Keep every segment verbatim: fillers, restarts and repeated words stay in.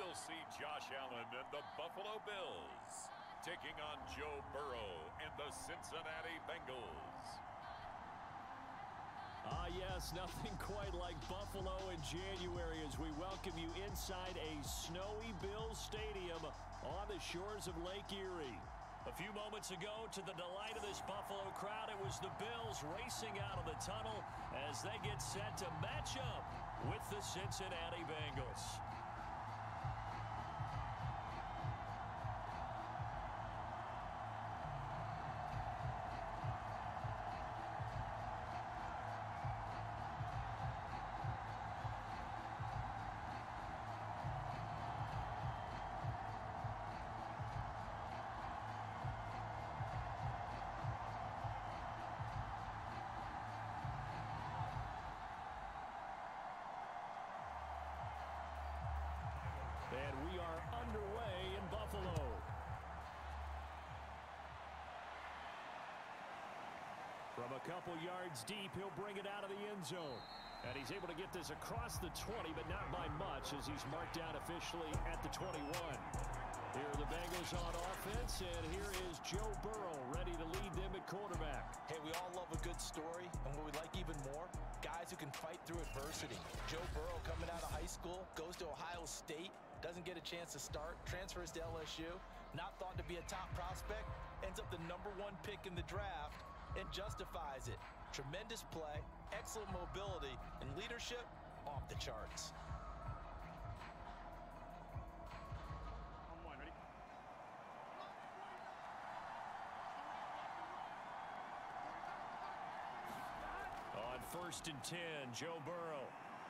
We'll see Josh Allen and the Buffalo Bills taking on Joe Burrow and the Cincinnati Bengals. Ah, yes, nothing quite like Buffalo in January as we welcome you inside a snowy Bills Stadium on the shores of Lake Erie. A few moments ago, to the delight of this Buffalo crowd, it was the Bills racing out of the tunnel as they get set to match up with the Cincinnati Bengals. And we are underway in Buffalo. From a couple yards deep, he'll bring it out of the end zone. And he's able to get this across the twenty, but not by much as he's marked down officially at the twenty-one. Here are the Bengals on offense, and here is Joe Burrow ready to lead them at quarterback. Hey, we all love a good story, and what we like even more, guys who can fight through adversity. Joe Burrow coming out of high school, goes to Ohio State, doesn't get a chance to start, transfers to L S U, not thought to be a top prospect, ends up the number one pick in the draft, and justifies it. Tremendous play, excellent mobility, and leadership off the charts. On first and ten, Joe Burrow.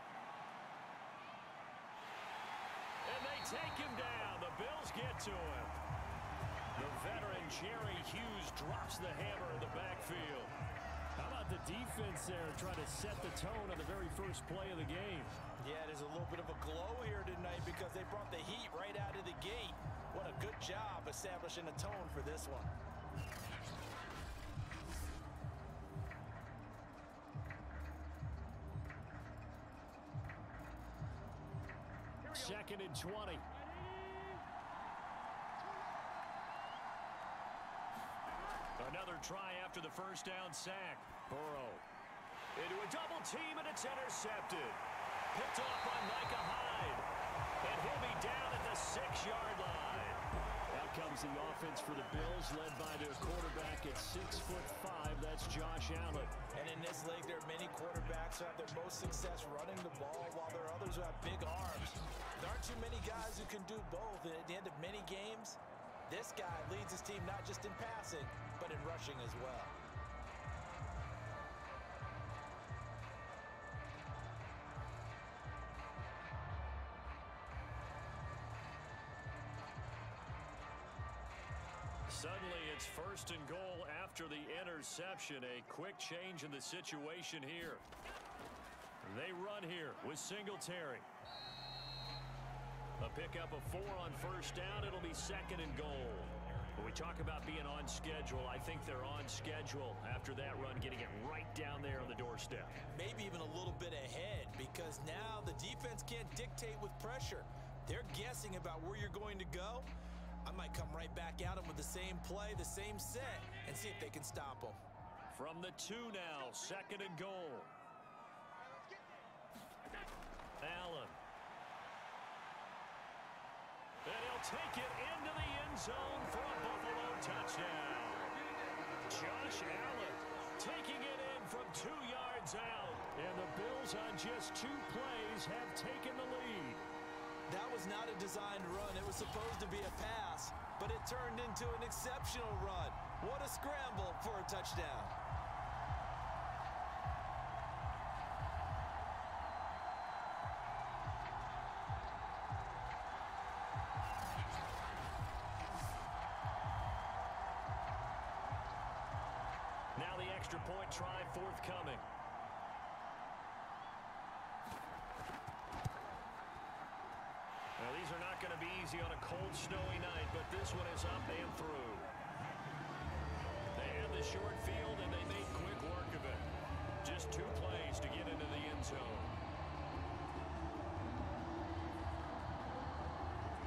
And they take him down. The Bills get to him. The veteran Jerry Hughes drops the hammer in the backfield. How about the defense there trying to set the tone on the very first play of the game? Yeah, there's a little bit of a glow here tonight because they brought the heat right out of the gate. What a good job establishing a tone for this one. Second and twenty. Another try after the first down sack. Burrow into a double team, and it's intercepted. Picked off by Micah Hyde. And he'll be down at the six-yard line. Out comes the offense for the Bills, led by their quarterback at six foot five. That's Josh Allen. And in this league, there are many quarterbacks who have their most success running the ball, while there are others who have big arms. There aren't too many guys who can do both. And at the end of many games, this guy leads his team not just in passing, but in rushing as well. Suddenly, it's first and goal after the interception. A quick change in the situation here. They run here with Singletary. A pickup of four on first down. It'll be second and goal. When we talk about being on schedule, I think they're on schedule after that run, getting it right down there on the doorstep. Maybe even a little bit ahead, because now the defense can't dictate with pressure. They're guessing about where you're going to go. I might come right back at them with the same play, the same set, and see if they can stop them. From the two now, second and goal. Allen. And he'll take it into the end zone for a Buffalo touchdown. Josh Allen taking it in from two yards out. And the Bills on just two plays have taken the lead. That was not a designed run. It was supposed to be a pass, but it turned into an exceptional run. What a scramble for a touchdown. Now the extra point try forthcoming. Now, these are not going to be easy on a cold, snowy night, but this one is up and through. They had the short field, and they made quick work of it. Just two plays to get into the end zone.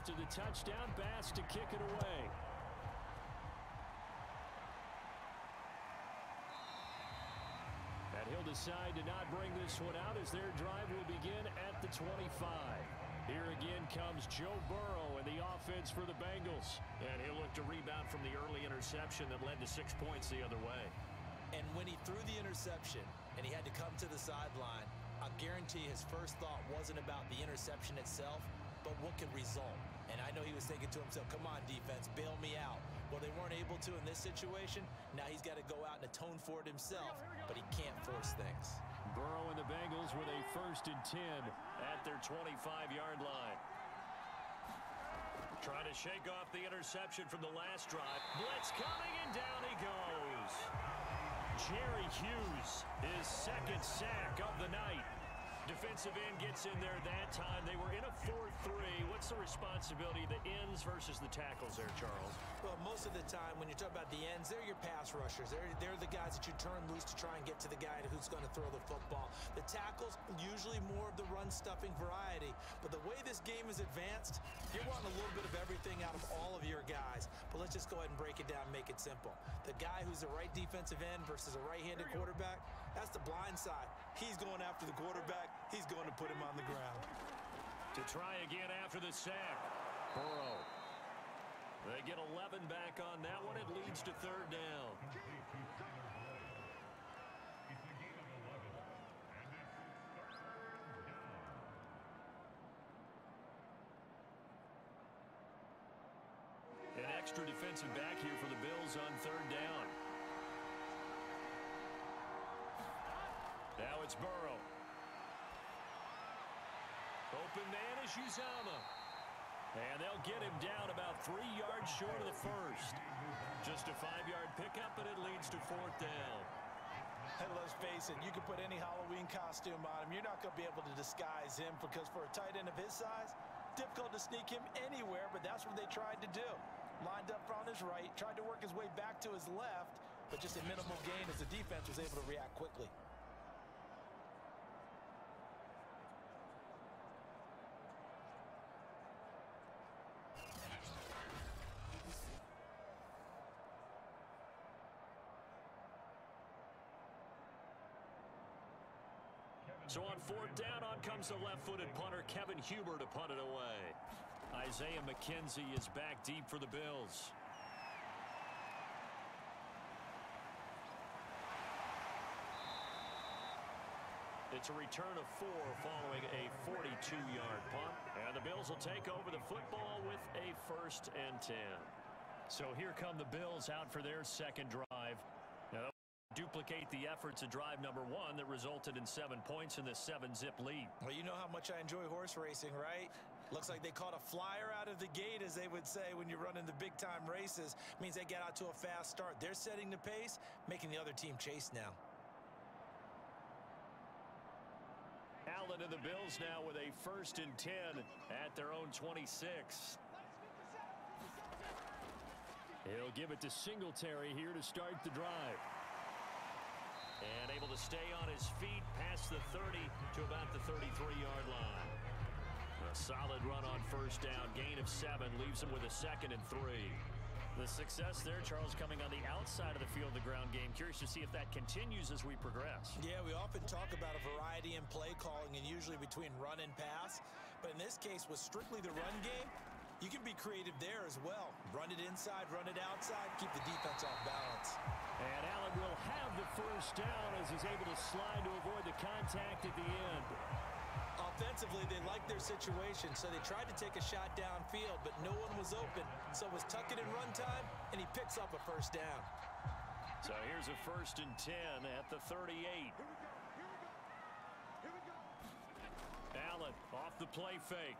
after the touchdown. Bass to kick it away. And he'll decide to not bring this one out as their drive will begin at the twenty-five. Here again comes Joe Burrow and the offense for the Bengals. And he'll look to rebound from the early interception that led to six points the other way. And when he threw the interception and he had to come to the sideline, I guarantee his first thought wasn't about the interception itself, but what could result. And I know he was thinking to himself, come on, defense, bail me out. Well, they weren't able to in this situation. Now he's got to go out and atone for it himself, but he can't force things. Burrow and the Bengals with a first and ten at their twenty-five-yard line. Trying to shake off the interception from the last drive. Blitz coming, and down he goes. Jerry Hughes, his second sack of the night. Defensive end gets in there that time. They were in a four three. What's the responsibility of the ends versus the tackles there, Charles? Well, most of the time when you talk about the ends, they're your pass rushers. They're, they're the guys that you turn loose to try and get to the guy who's going to throw the football. The tackles, usually more of the run-stuffing variety. But the way this game is advanced, you're wanting a little bit of everything out of all of your guys. But let's just go ahead and break it down and make it simple. The guy who's the right defensive end versus a right-handed quarterback, that's the blind side. He's going after the quarterback. He's going to put him on the ground. To try again after the sack. Burrow. They get eleven back on that one. It leads to third down. An extra defensive back here for the Bills on third down. Now it's Burrow. Open man is Uzomah. And they'll get him down about three yards short of the first. Just a five-yard pickup, and it leads to fourth down. And let's face it, you can put any Halloween costume on him. You're not going to be able to disguise him because for a tight end of his size, difficult to sneak him anywhere, but that's what they tried to do. Lined up on his right, tried to work his way back to his left, but just a minimal gain as the defense was able to react quickly. So on fourth down, on comes the left-footed punter, Kevin Huber, to punt it away. Isaiah McKenzie is back deep for the Bills. It's a return of four following a forty-two-yard punt. And the Bills will take over the football with a first and ten. So here come the Bills out for their second drive. Now, duplicate the efforts of drive number one that resulted in seven points in this seven-zip lead. Well, you know how much I enjoy horse racing, right? Looks like they caught a flyer out of the gate, as they would say when you're running the big-time races. Means they get out to a fast start. They're setting the pace, making the other team chase now. Allen and the Bills now with a first and ten at their own twenty-six. He'll give it to Singletary here to start the drive. And able to stay on his feet past the thirty to about the thirty-three-yard line. A solid run on first down. Gain of seven leaves him with a second and three. The success there, Charles, coming on the outside of the field, the ground game. Curious to see if that continues as we progress. Yeah, we often talk about a variety in play calling and usually between run and pass. But in this case, with strictly the run game, you can be creative there as well. Run it inside, run it outside, keep the defense off balance. And Allen will have the first down as he's able to slide to avoid the contact at the end. Offensively, they liked their situation, so they tried to take a shot downfield, but no one was open. So it was tuck it in run time, and he picks up a first down. So here's a first and ten at the thirty-eight. Allen off the play fake.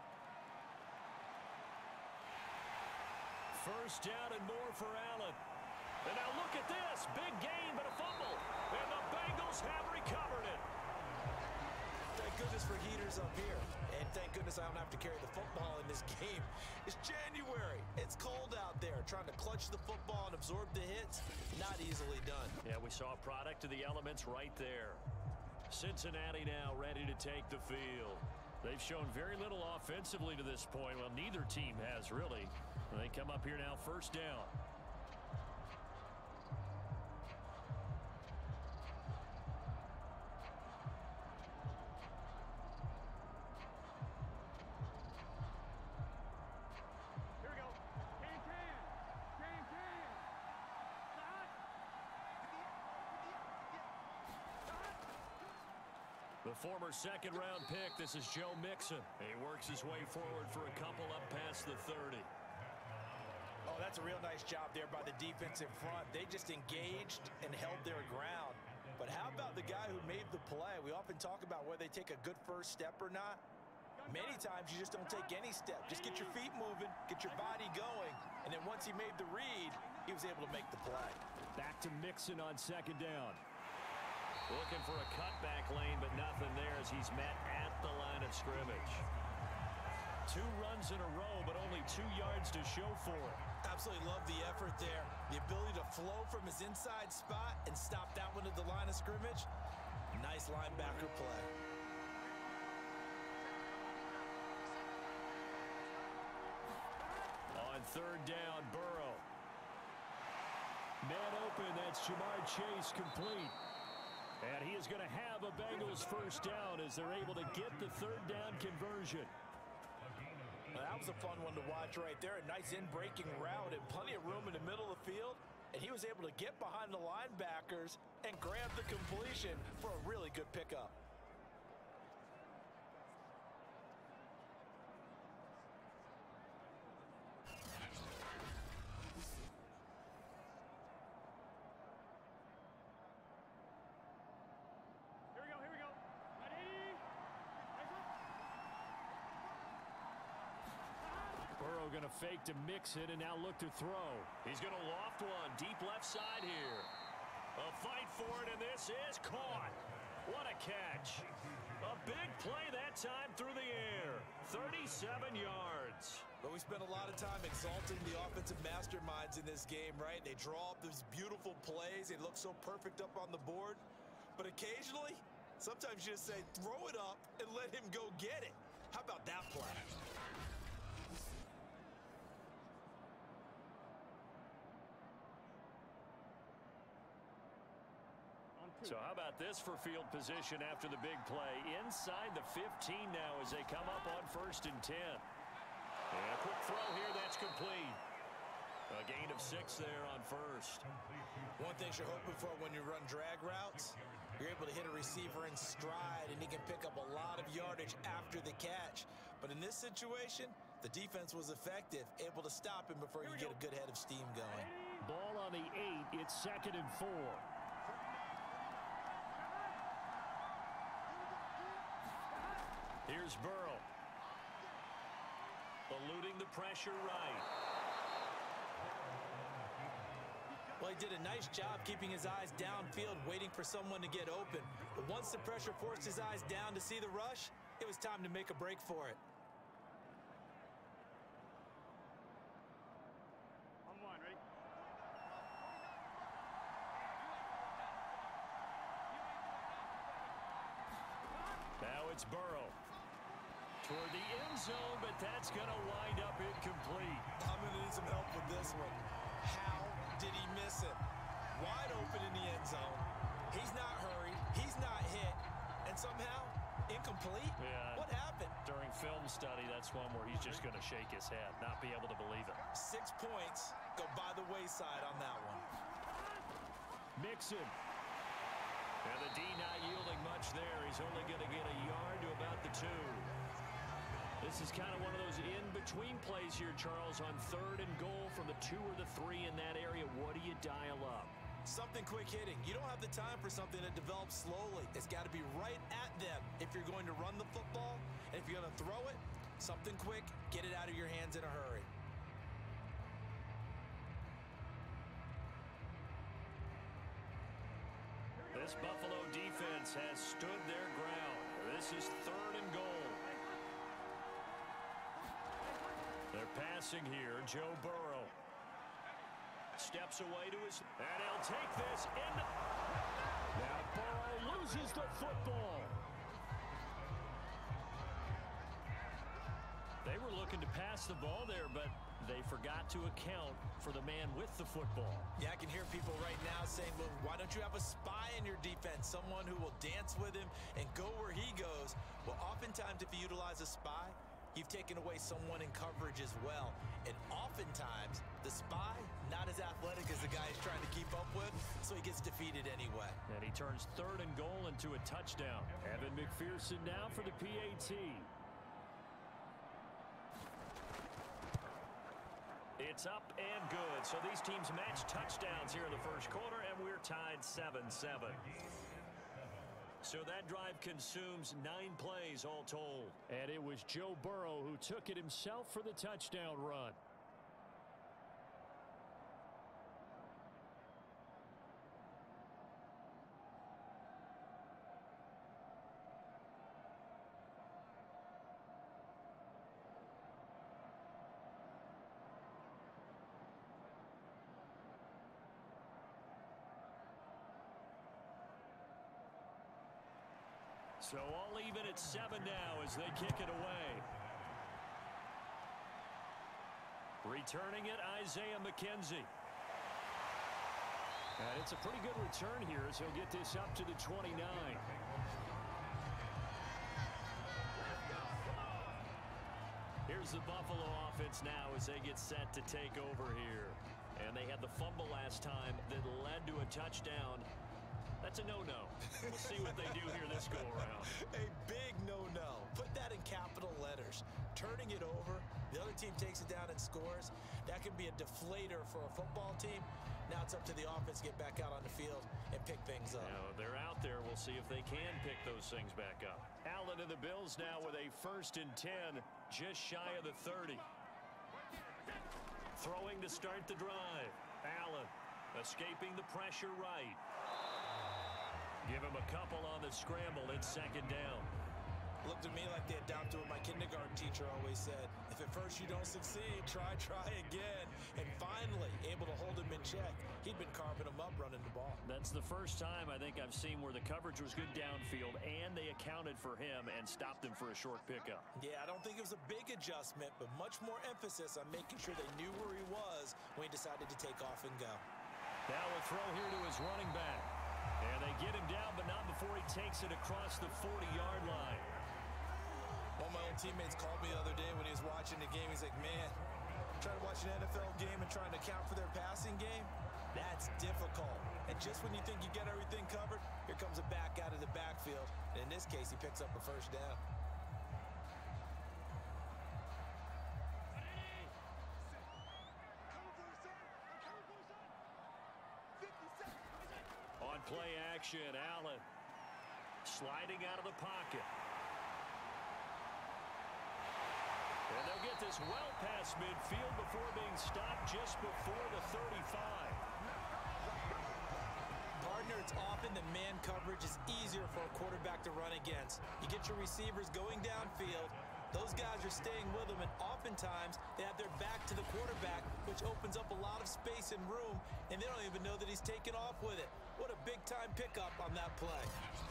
First down and more for Allen. And now look at this. Big gain, but a fumble. And the Bengals have recovered it. Thank goodness for heaters up here. And thank goodness I don't have to carry the football in this game. It's January. It's cold out there. Trying to clutch the football and absorb the hits, not easily done. Yeah, we saw a product of the elements right there. Cincinnati now ready to take the field. They've shown very little offensively to this point. Well, neither team has, really. They come up here now, first down. The former second-round pick, this is Joe Mixon. He works his way forward for a couple up past the thirty. Oh, that's a real nice job there by the defense in front. They just engaged and held their ground. But how about the guy who made the play? We often talk about whether they take a good first step or not. Many times you just don't take any step. Just get your feet moving, get your body going, and then once he made the read, he was able to make the play. Back to Mixon on second down. Looking for a cutback lane, but nothing there as he's met at the line of scrimmage. Two runs in a row, but only two yards to show for it. Absolutely love the effort there. The ability to flow from his inside spot and stop that one at the line of scrimmage. Nice linebacker play. On third down, Burrow. Man open, that's Jamar Chase complete. And he is going to have a Bengals first down as they're able to get the third down conversion. Well, that was a fun one to watch right there. A nice in-breaking route and plenty of room in the middle of the field. And he was able to get behind the linebackers and grab the completion for a really good pickup. Going to fake to Mixon and now look to throw. He's going to loft one deep left side here. A fight for it, and this is caught. What a catch. A big play that time through the air. thirty-seven yards. But we spent a lot of time exalting the offensive masterminds in this game, right? They draw up these beautiful plays. They look so perfect up on the board. But occasionally, sometimes you just say, throw it up and let him go get it. How about that play? So how about this for field position after the big play? Inside the fifteen now as they come up on first and ten. And a quick throw here, that's complete. A gain of six there on first. One thing you're hoping for when you run drag routes, you're able to hit a receiver in stride and he can pick up a lot of yardage after the catch. But in this situation, the defense was effective, able to stop him before you get a good head of steam going. Ball on the eight, it's second and four. Here's Burrow. Eluding the pressure right. Well, he did a nice job keeping his eyes downfield, waiting for someone to get open. But once the pressure forced his eyes down to see the rush, it was time to make a break for it. On one, ready? Now it's Burrow. Toward the end zone, but that's going to wind up incomplete. I'm going to need some help with this one. How did he miss it? Wide open in the end zone. He's not hurried. He's not hit. And somehow, incomplete? Yeah. What happened? During film study, that's one where he's just going to shake his head, not be able to believe it. Six points go by the wayside on that one. Mixon. And the D not yielding much there. He's only going to get a yard to about the two. This is kind of one of those in-between plays here, Charles, on third and goal from the two or the three in that area. What do you dial up? Something quick hitting. You don't have the time for something that develops slowly. It's got to be right at them if you're going to run the football. And if you're going to throw it, something quick, get it out of your hands in a hurry. This Buffalo defense has stood their ground. This is third and goal. They're passing here. Joe Burrow steps away to his, and he'll take this in. Now Burrow loses the football. pass the ball there, but they forgot to account for the man with the football. Yeah, I can hear people right now saying, well, why don't you have a spy in your defense, someone who will dance with him and go where he goes? Well, oftentimes if you utilize a spy, you've taken away someone in coverage as well. And oftentimes, the spy, not as athletic as the guy he's trying to keep up with, so he gets defeated anyway. And he turns third and goal into a touchdown. Evan McPherson now for the P A T. It's up and good. So these teams match touchdowns here in the first quarter, and we're tied seven seven. So that drive consumes nine plays all told. And it was Joe Burrow who took it himself for the touchdown run. So all even at seven now as they kick it away. Returning it, Isaiah McKenzie. And it's a pretty good return here as he'll get this up to the twenty-nine. Here's the Buffalo offense now as they get set to take over here. And they had the fumble last time that led to a touchdown. That's a no-no. We'll see what they do here this go-around. A big no-no. Put that in capital letters. Turning it over, the other team takes it down and scores. That can be a deflator for a football team. Now it's up to the offense to get back out on the field and pick things up. Now, they're out there. We'll see if they can pick those things back up. Allen and the Bills now with a first and ten, just shy of the thirty. Throwing to start the drive. Allen escaping the pressure right. Give him a couple on the scramble. It's second down. Looked at me like they adopted what my kindergarten teacher always said. If at first you don't succeed, try, try again. And finally, able to hold him in check. He'd been carving him up running the ball. That's the first time I think I've seen where the coverage was good downfield and they accounted for him and stopped him for a short pickup. Yeah, I don't think it was a big adjustment, but much more emphasis on making sure they knew where he was when he decided to take off and go. Now a throw here to his running back. And they get him down, but not before he takes it across the forty-yard line. One of my old teammates called me the other day when he was watching the game. He's like, man, trying to watch an N F L game and trying to account for their passing game, that's difficult. And just when you think you get everything covered, here comes a back out of the backfield. And in this case, he picks up a first down. On play action, Allen sliding out of the pocket. And they'll get this well past midfield before being stopped just before the thirty-five. Partner, it's often the man coverage is easier for a quarterback to run against. You get your receivers going downfield. Those guys are staying with them, and oftentimes they have their back to the quarterback, which opens up a lot of space and room, and they don't even know that he's taken off with it. What a big-time pickup on that play.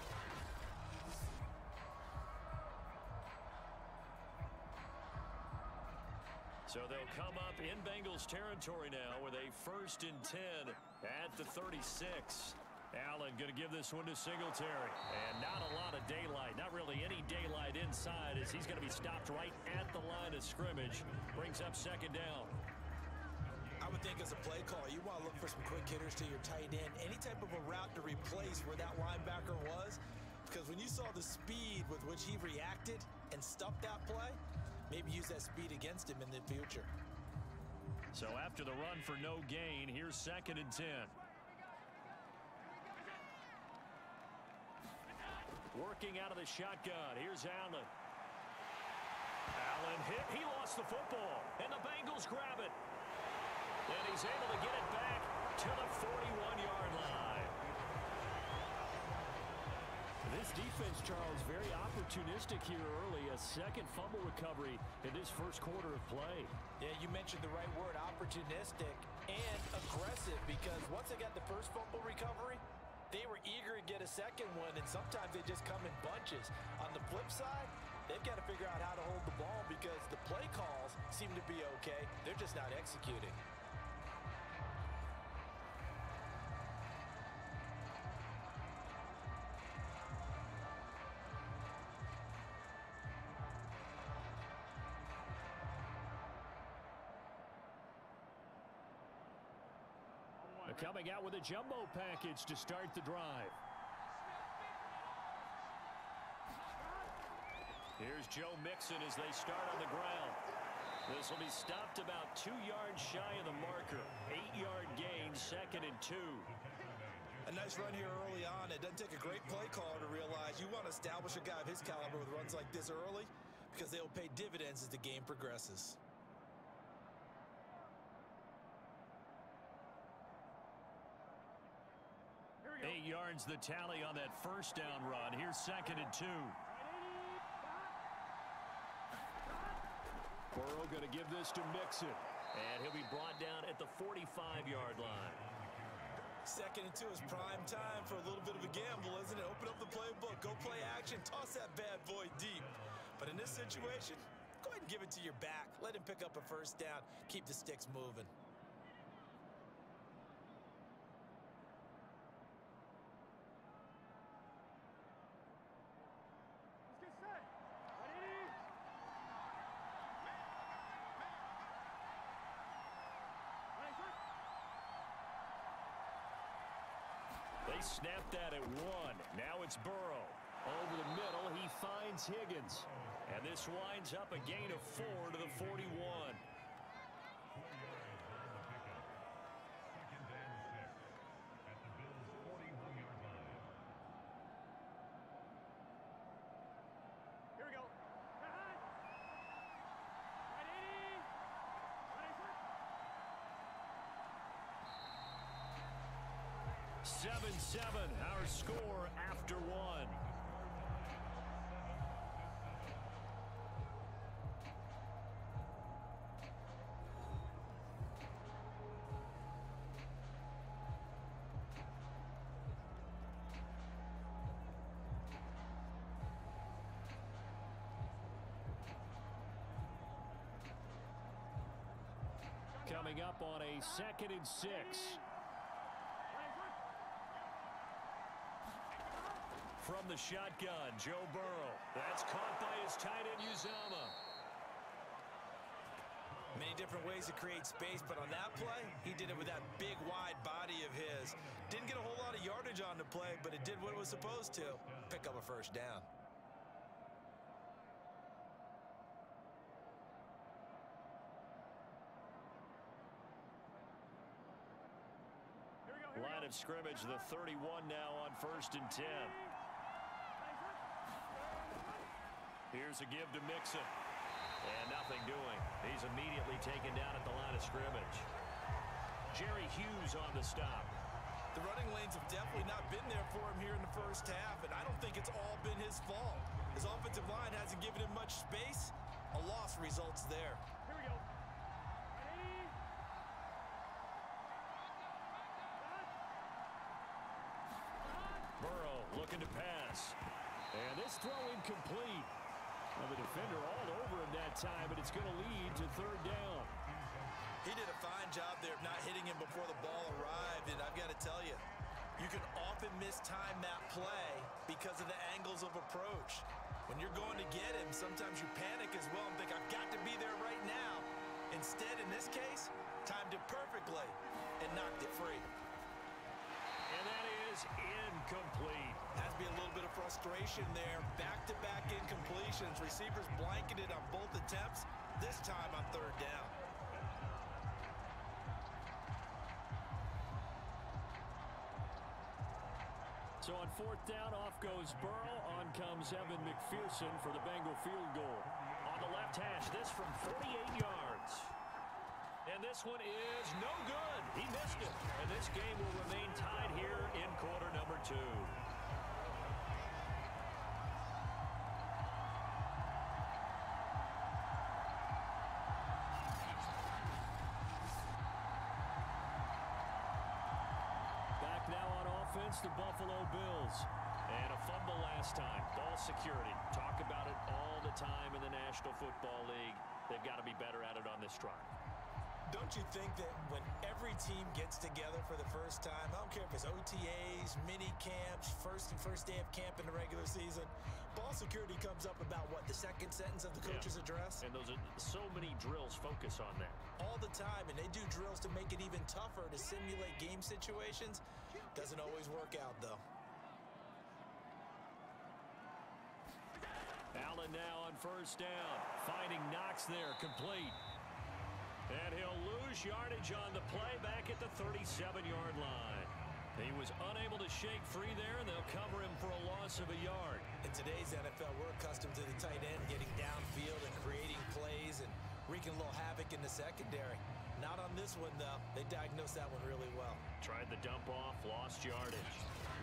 So they'll come up in Bengals territory now with a first and ten at the thirty-six. Allen going to give this one to Singletary. And not a lot of daylight, not really any daylight inside as he's going to be stopped right at the line of scrimmage. Brings up second down. I would think as a play call, you want to look for some quick hitters to your tight end. Any type of a route to replace where that linebacker was. Because when you saw the speed with which he reacted and stuffed that play, maybe use that speed against him in the future. So after the run for no gain, here's second and ten. Working out of the shotgun. Here's Allen. Allen hit. He lost the football. And the Bengals grab it. And he's able to get it back to the forty-one-yard line. This defense, Charles, very opportunistic here early. A second fumble recovery in this first quarter of play. Yeah, you mentioned the right word, opportunistic and aggressive, because once they got the first fumble recovery, they were eager to get a second one, and sometimes they just come in bunches. On the flip side, They've got to figure out how to hold the ball because the play calls seem to be okay. They're just not executing. Coming out with a jumbo package to start the drive. Here's Joe Mixon as they start on the ground. This will be stopped about two yards shy of the marker. Eight-yard gain, second and two. A nice run here early on. It doesn't take a great play caller to realize you want to establish a guy of his caliber with runs like this early because they will pay dividends as the game progresses. Eight yards the tally on that first down run. Here's second and two. Burrow going to give this to Mixon. And he'll be brought down at the forty-five-yard line. Second and two is prime time for a little bit of a gamble, isn't it? Open up the playbook, go play action, toss that bad boy deep. But in this situation, go ahead and give it to your back. Let him pick up a first down. Keep the sticks moving. They snapped that at one. Now it's Burrow. Over the middle, he finds Higgins. And this winds up a gain of four to the forty-one. Here we go. seven seven, our score after one. Coming up on a second and six. From the shotgun, Joe Burrow. That's caught by his tight end, Uzomah. Many different ways to create space, but on that play, he did it with that big, wide body of his. Didn't get a whole lot of yardage on the play, but it did what it was supposed to. Pick up a first down. Line of scrimmage, the thirty-one now on first and ten. Here's a give to Mixon. And nothing doing. He's immediately taken down at the line of scrimmage. Jerry Hughes on the stop. The running lanes have definitely not been there for him here in the first half, and I don't think it's all been his fault. His offensive line hasn't given him much space. A loss results there. Here we go. Burrow looking to pass. And this throw incomplete. Well, the defender all over him that time, but it's going to lead to third down. He did a fine job there of not hitting him before the ball arrived, and I've got to tell you, you can often mistime that play because of the angles of approach. When you're going to get him, sometimes you panic as well and think, I've got to be there right now. Instead, in this case, timed it perfectly and knocked it free. And that is incomplete. Has to be a little bit of frustration there. Back-to-back incompletions. Receivers blanketed on both attempts, this time on third down. So on fourth down, off goes Burrow. On comes Evan McPherson for the Bengal field goal. On the left hash, this from forty-eight yards. And this one is no good. He missed it. And this game will remain tied here in quarter number two. Back now on offense, the Buffalo Bills. And a fumble last time. Ball security. Talk about it all the the time in the National Football League. They've got to be better at it on this drive. Don't you think that when every team gets together for the first time, I don't care if it's O T As, mini camps, first and first day of camp in the regular season, ball security comes up about what, the second sentence of the coach's yeah. address? And those are so many drills focus on that. All the time, and they do drills to make it even tougher to simulate game situations. Doesn't always work out, though. Allen now on first down, finding Knox there, complete. And he'll lose yardage on the play back at the thirty-seven-yard line. He was unable to shake free there, and they'll cover him for a loss of a yard. In today's N F L, we're accustomed to the tight end getting downfield and creating plays and wreaking a little havoc in the secondary. Not on this one, though. They diagnosed that one really well. Tried the dump off, lost yardage.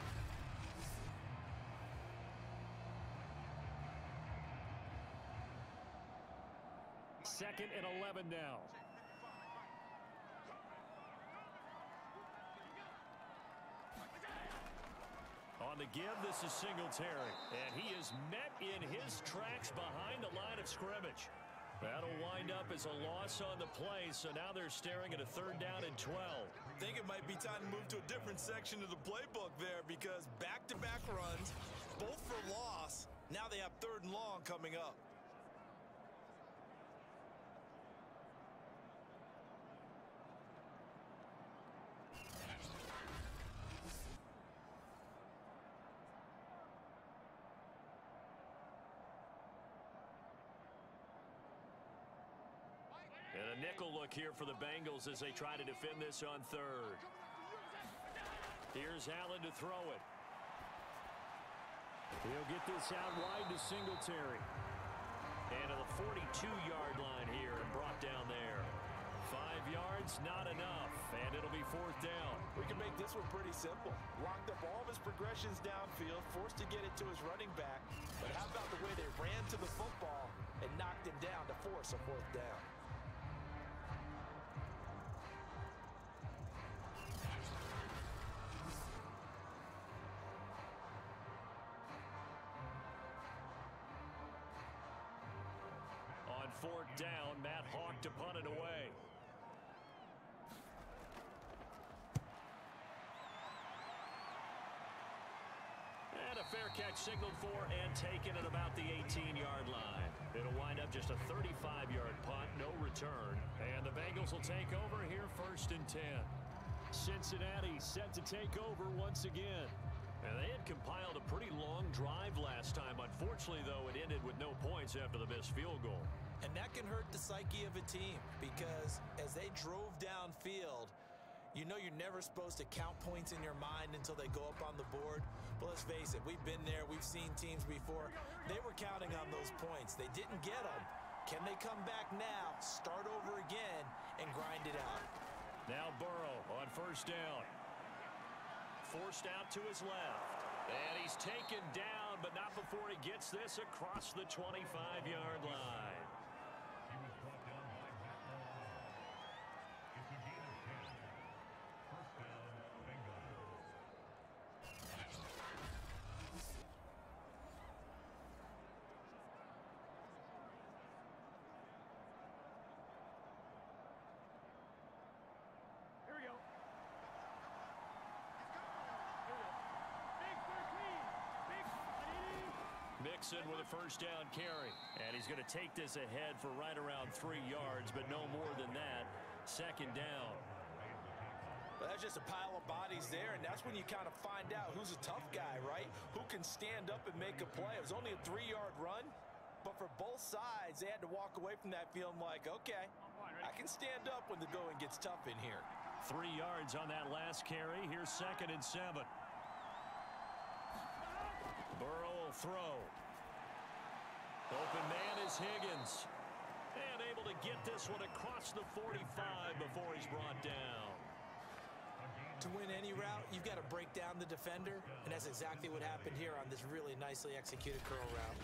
Second and eleven now. On the give, this is Singletary. And he is met in his tracks behind the line of scrimmage. That'll wind up as a loss on the play, so now they're staring at a third down and twelve. I think it might be time to move to a different section of the playbook there because back-to-back runs, both for loss. Now they have third and long coming up. And a nickel look here for the Bengals as they try to defend this on third. Here's Allen to throw it. He'll get this out wide to Singletary. And to the forty-two-yard line here and brought down there. Five yards, not enough, and it'll be fourth down. We can make this one pretty simple. Locked up all of his progressions downfield, forced to get it to his running back. But how about the way they ran to the football and knocked him down to force a fourth down? Fourth down, Matt Hawk to punt it away. And a fair catch signaled for and taken at about the eighteen-yard line. It'll wind up just a thirty-five-yard punt, no return. And the Bengals will take over here first and ten. Cincinnati set to take over once again. And they had compiled a pretty long drive last time. Unfortunately, though, it ended with no points after the missed field goal. And that can hurt the psyche of a team because as they drove downfield, you know you're never supposed to count points in your mind until they go up on the board. But let's face it, we've been there. We've seen teams before. They were counting on those points. They didn't get them. Can they come back now, start over again, and grind it out? Now Burrow on first down. Forced out to his left. And he's taken down, but not before he gets this across the twenty-five-yard line. Mixon with a first down carry. And he's going to take this ahead for right around three yards, but no more than that. Second down. Well, that's just a pile of bodies there, and that's when you kind of find out who's a tough guy, right? Who can stand up and make a play. It was only a three-yard run, but for both sides, they had to walk away from that feeling like, okay, I can stand up when the going gets tough in here. Three yards on that last carry. Here's second and seven. Burrow will throw. Open man is Higgins. And able to get this one across the forty-five before he's brought down. To win any route, you've got to break down the defender, and that's exactly what happened here on this really nicely executed curl route.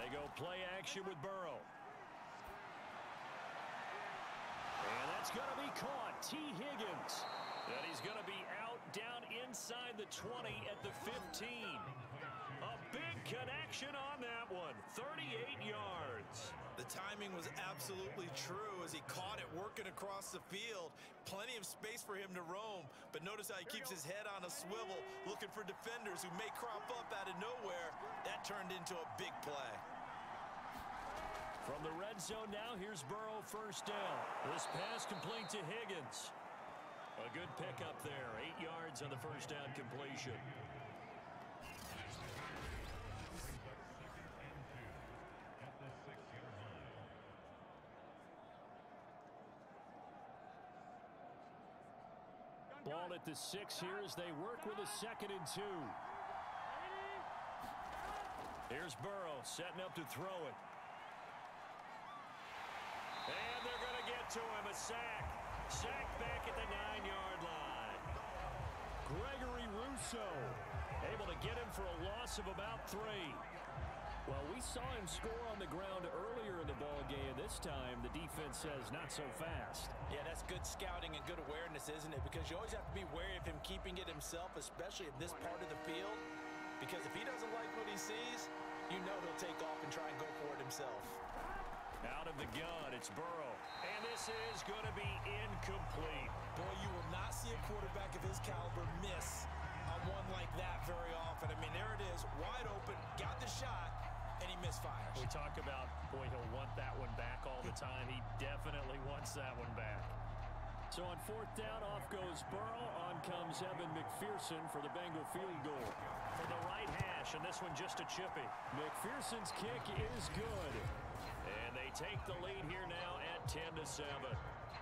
They go play action with Burrow. And that's going to be caught. T. Higgins. And he's going to be out down inside the twenty at the fifteen. A big connection on that one. thirty-eight yards. The timing was absolutely true as he caught it working across the field. Plenty of space for him to roam, but notice how he keeps his head on a swivel, looking for defenders who may crop up out of nowhere. That turned into a big play. From the red zone now, here's Burrow first down. This pass complete to Higgins. A good pickup there. Eight yards on the first down completion. Ball at the six here as they work with a second and two. Here's Burrow setting up to throw it. And they're going to get to him. A sack. Sack back at the nine-yard line. Gregory Rousseau able to get him for a loss of about three. Well, we saw him score on the ground earlier in the ball game. This time, the defense says not so fast. Yeah, that's good scouting and good awareness, isn't it? Because you always have to be wary of him keeping it himself, especially at this part of the field. Because if he doesn't like what he sees, you know he'll take off and try and go for it himself. Out of the gun, it's Burrow. And this is going to be incomplete. Boy, you will not see a quarterback of his caliber miss on one like that very often. I mean, there it is, wide open, got the shot, and he misfires. We talk about, boy, he'll want that one back all the time. He definitely wants that one back. So on fourth down, off goes Burrow. On comes Evan McPherson for the Bengal field goal. From the right hash, and this one just a chippy. McPherson's kick is good. And they take the lead here now at ten to seven.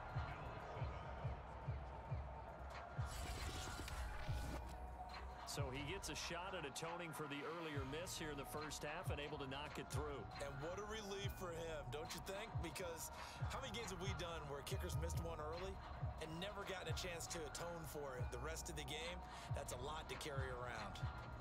So he gets a shot at atoning for the earlier miss here in the first half and able to knock it through. And what a relief for him, don't you think? Because how many games have we done where kickers missed one early and never gotten a chance to atone for it the rest of the game? That's a lot to carry around.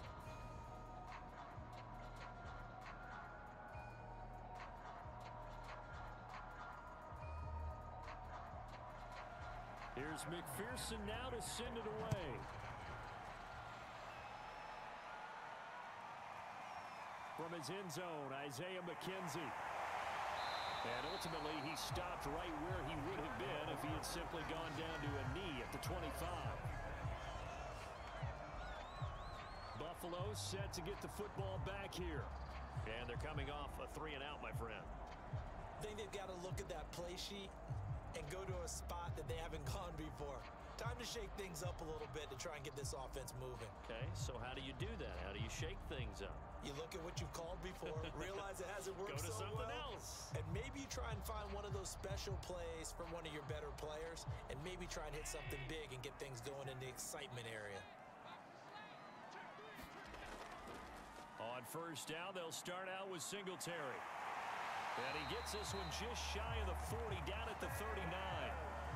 Here's McPherson now to send it away. From his end zone, Isaiah McKenzie. And ultimately, he stopped right where he would have been if he had simply gone down to a knee at the twenty-five. Buffalo set to get the football back here. And they're coming off a three and out, my friend. I think they've got to look at that play sheet and go to a spot that they haven't gone before. Time to shake things up a little bit to try and get this offense moving. Okay, so how do you do that? How do you shake things up? You look at what you've called before, realize it hasn't worked Go to so something well, else. and maybe you try and find one of those special plays from one of your better players, and maybe try and hit something big and get things going in the excitement area. On first down, they'll start out with Singletary. And he gets this one just shy of the forty, down at the thirty-nine.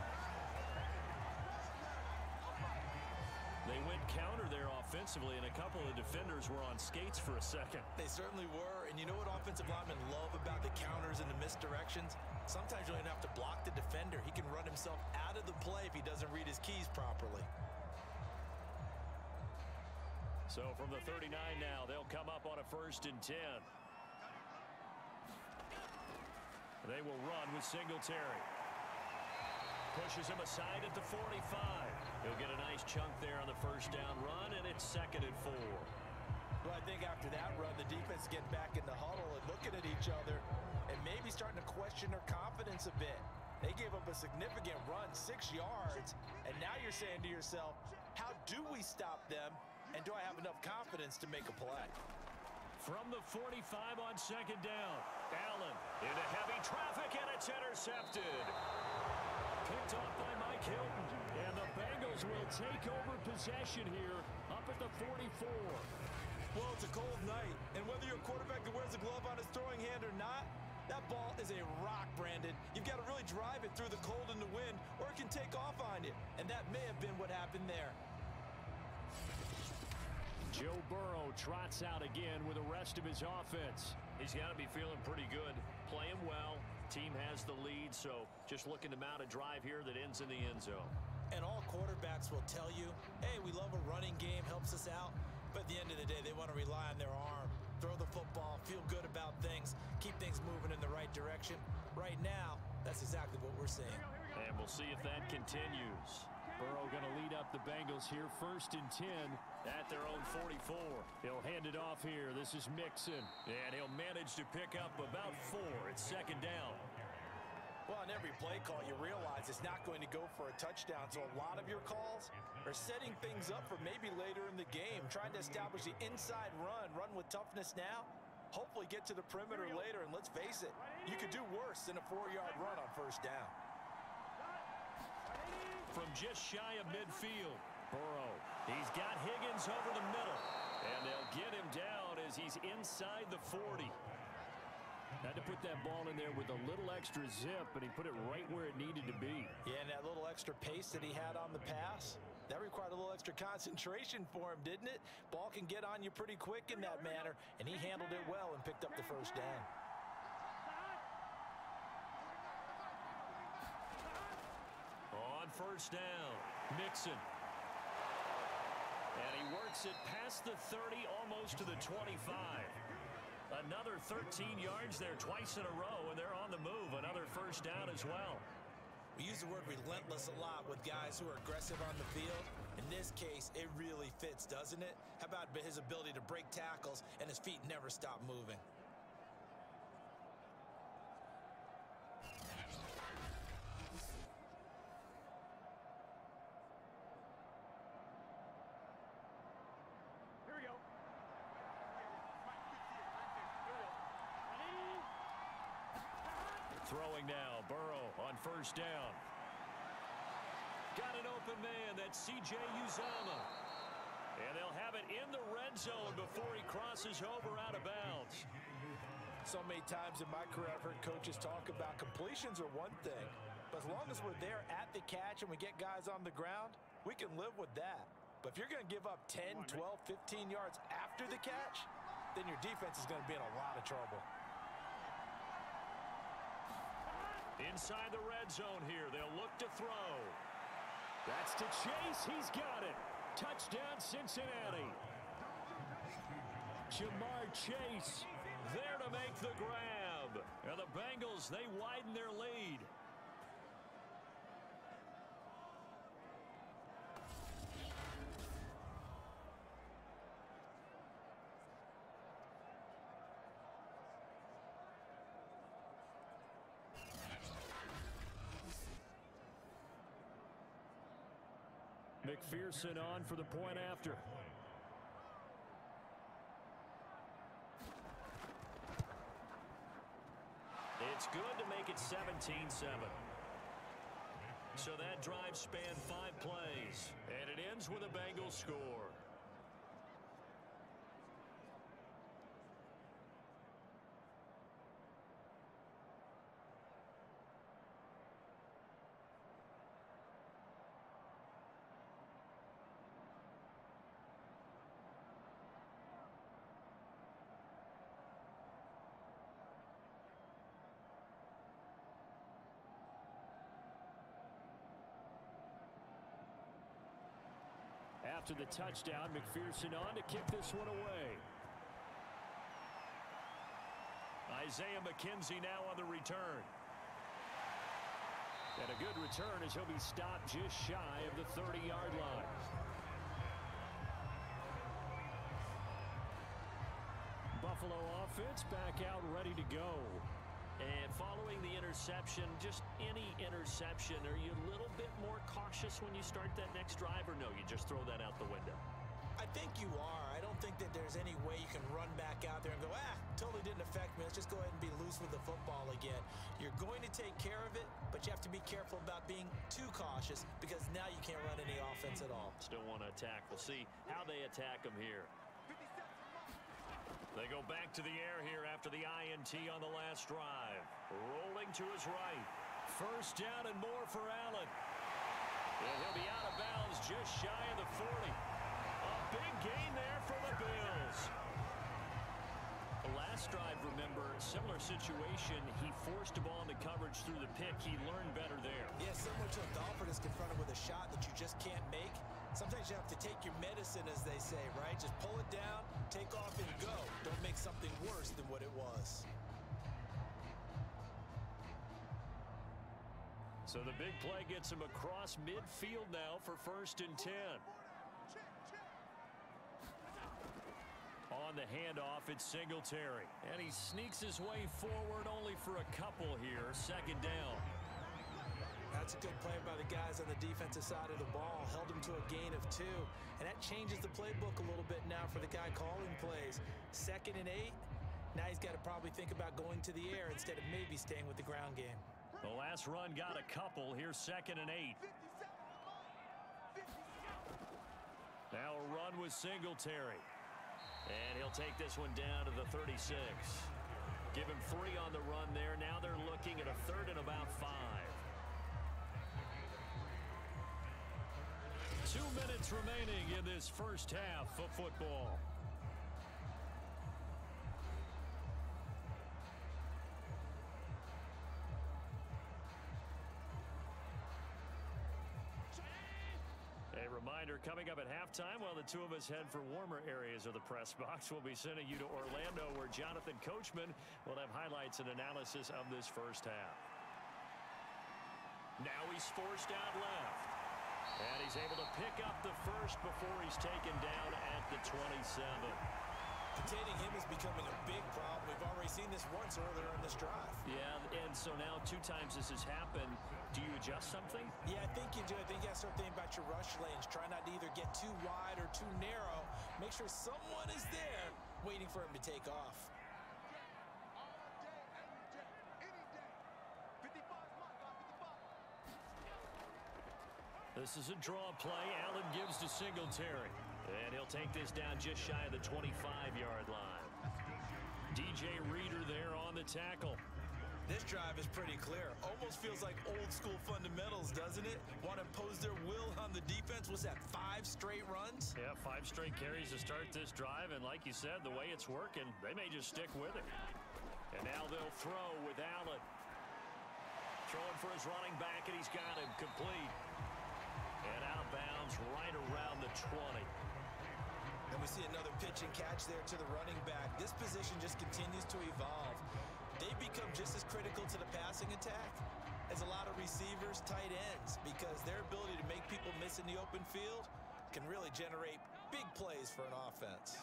They went counter there offensively, and a couple of defenders were on skates for a second. They certainly were, and you know what offensive linemen love about the counters and the misdirections? Sometimes you don't even have to block the defender. He can run himself out of the play if he doesn't read his keys properly. So from the thirty-nine now, they'll come up on a first and ten. They will run with Singletary. Pushes him aside at the forty-five. He'll get a nice chunk there on the first down run, and it's second and four. Well, I think after that run, the defense getting back in the huddle and looking at each other and maybe starting to question their confidence a bit. They gave up a significant run, six yards, and now you're saying to yourself, how do we stop them, and do I have enough confidence to make a play? From the forty-five on second down, Allen into heavy traffic, and it's intercepted. Picked off by Mike Hilton, and the Bengals will take over possession here up at the forty-four. Well, it's a cold night, and whether you're a quarterback that wears a glove on his throwing hand or not, that ball is a rock, Brandon. You've got to really drive it through the cold and the wind, or it can take off on you, and that may have been what happened there. Joe Burrow trots out again with the rest of his offense. He's got to be feeling pretty good, playing well. Team has the lead, so just looking to mount a drive here that ends in the end zone. And all quarterbacks will tell you, hey, we love a running game, helps us out. But at the end of the day, they want to rely on their arm, throw the football, feel good about things, keep things moving in the right direction. Right now, that's exactly what we're seeing. And we'll see if that continues. Burrow going to lead up the Bengals here, first and ten at their own forty-four. He'll hand it off here. This is Mixon, and he'll manage to pick up about four. It's second down. Well, on every play call, you realize it's not going to go for a touchdown, so a lot of your calls are setting things up for maybe later in the game, trying to establish the inside run, run with toughness now, hopefully get to the perimeter later, and let's face it, you could do worse than a four-yard run on first down. From just shy of midfield, Burrow, he's got Higgins over the middle, and they'll get him down as he's inside the forty. Had to put that ball in there with a little extra zip, and he put it right where it needed to be. Yeah, and that little extra pace that he had on the pass, that required a little extra concentration for him, didn't it? Ball can get on you pretty quick in that manner, and he handled it well and picked up the first down. On first down, Mixon. And he works it past the thirty, almost to the twenty-five. Another thirteen yards there twice in a row, and they're on the move. Another first down as well. We use the word relentless a lot with guys who are aggressive on the field. In this case, it really fits, doesn't it? How about his ability to break tackles and his feet never stop moving? Throwing now, Burrow on first down. Got an open man, that's C J Uzomah. And they'll have it in the red zone before he crosses over out of bounds. So many times in my career, I've heard coaches talk about completions are one thing. But as long as we're there at the catch and we get guys on the ground, we can live with that. But if you're going to give up ten, twelve, fifteen yards after the catch, then your defense is going to be in a lot of trouble. Inside the red zone here, they'll look to throw. That's to Chase. He's got it. Touchdown, Cincinnati. Jamar Chase there to make the grab. And the Bengals, they widen their lead. McPherson on for the point after. It's good to make it seventeen seven. So that drive spanned five plays, and it ends with a Bengals score. After the touchdown, McPherson on to kick this one away. Isaiah McKenzie now on the return. And a good return as he'll be stopped just shy of the thirty-yard line. Buffalo offense back out ready to go. And following the interception, just any interception, are you a little bit more cautious when you start that next drive, or no, you just throw that out the window? I think you are. I don't think that there's any way you can run back out there and go, ah, totally didn't affect me. Let's just go ahead and be loose with the football again. You're going to take care of it, but you have to be careful about being too cautious because now you can't run any offense at all. Still want to attack. We'll see how they attack them here. They go back to the air here after the I N T on the last drive. Rolling to his right. First down and more for Allen. And he'll be out of bounds just shy of the forty. A big gain there for the Bills. The last drive, remember, similar situation. He forced a ball into coverage through the pick. He learned better there. Yeah, similar to a golfer that's confronted with a shot that you just can't make. Sometimes you have to take your medicine, as they say, right? Just pull it down, take off, and go. Don't make something worse than what it was. So the big play gets him across midfield now for first and ten. On the handoff, it's Singletary. And he sneaks his way forward only for a couple here. Second down. That's a good play by the guys on the defensive side of the ball. Held him to a gain of two. And that changes the playbook a little bit now for the guy calling plays. Second and eight. Now he's got to probably think about going to the air instead of maybe staying with the ground game. The last run got a couple. Here's second and eight. Now a run with Singletary. And he'll take this one down to the thirty-six. Give him three on the run there. Now they're looking at a third and about five. Two minutes remaining in this first half of football. A reminder, coming up at halftime, while the two of us head for warmer areas of the press box, we'll be sending you to Orlando, where Jonathan Coachman will have highlights and analysis of this first half. Now he's forced out left. And he's able to pick up the first before he's taken down at the twenty-seven. Containing him is becoming a big problem. We've already seen this once earlier in this drive. Yeah, and so now two times this has happened. Do you adjust something? Yeah, I think you do. I think you have to start thinking about your rush lanes. Try not to either get too wide or too narrow. Make sure someone is there waiting for him to take off. This is a draw play. Allen gives to Singletary. And he'll take this down just shy of the twenty-five yard line. D J Reader there on the tackle. This drive is pretty clear. Almost feels like old school fundamentals, doesn't it? Want to impose their will on the defense. Was that five straight runs? Yeah, five straight carries to start this drive. And like you said, the way it's working, they may just stick with it. And now they'll throw with Allen. Throwing for his running back, and he's got him complete. And out of bounds right around the twenty. And we see another pitch and catch there to the running back. This position just continues to evolve. They become just as critical to the passing attack as a lot of receivers, tight ends, because their ability to make people miss in the open field can really generate big plays for an offense.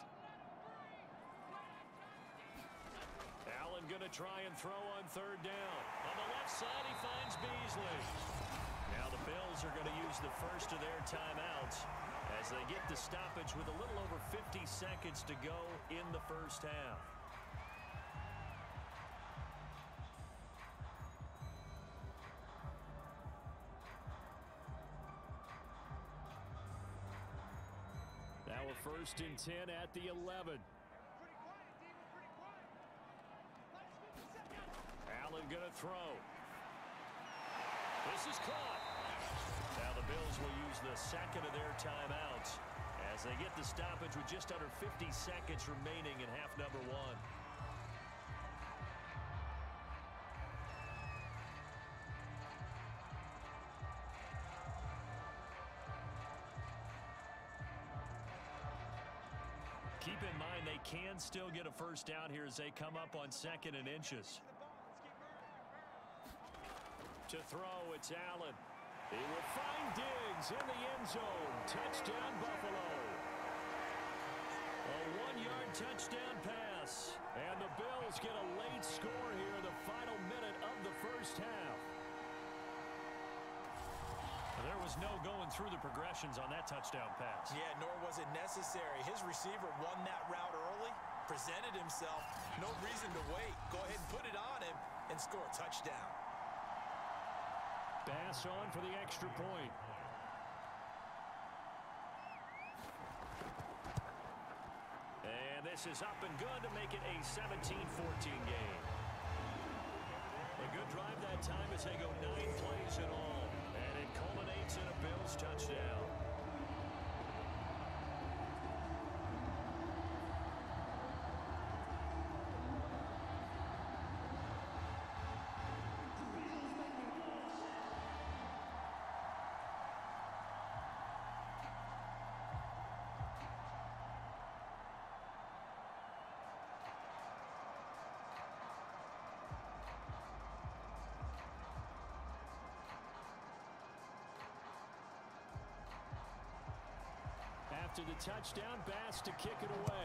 Allen going to try and throw on third down. On the left side, he finds Beasley. Now the Bills are going to use the first of their timeouts as they get the stoppage with a little over fifty seconds to go in the first half. Now a first and ten at the eleven. Allen going to throw. This is caught. Now the Bills will use the second of their timeouts as they get the stoppage with just under fifty seconds remaining in half number one. Keep in mind they can still get a first down here as they come up on second and inches. To throw, it's Allen. He will find Diggs in the end zone. Touchdown, Buffalo. A one-yard touchdown pass. And the Bills get a late score here in the final minute of the first half. There was no going through the progressions on that touchdown pass. Yeah, nor was it necessary. His receiver won that route early, presented himself. No reason to wait. Go ahead and put it on him and score a touchdown. Pass on for the extra point. And this is up and good to make it a seventeen fourteen game. A good drive that time as they go nine plays in all. And it culminates in a Bills touchdown. after the touchdown. Bass to kick it away.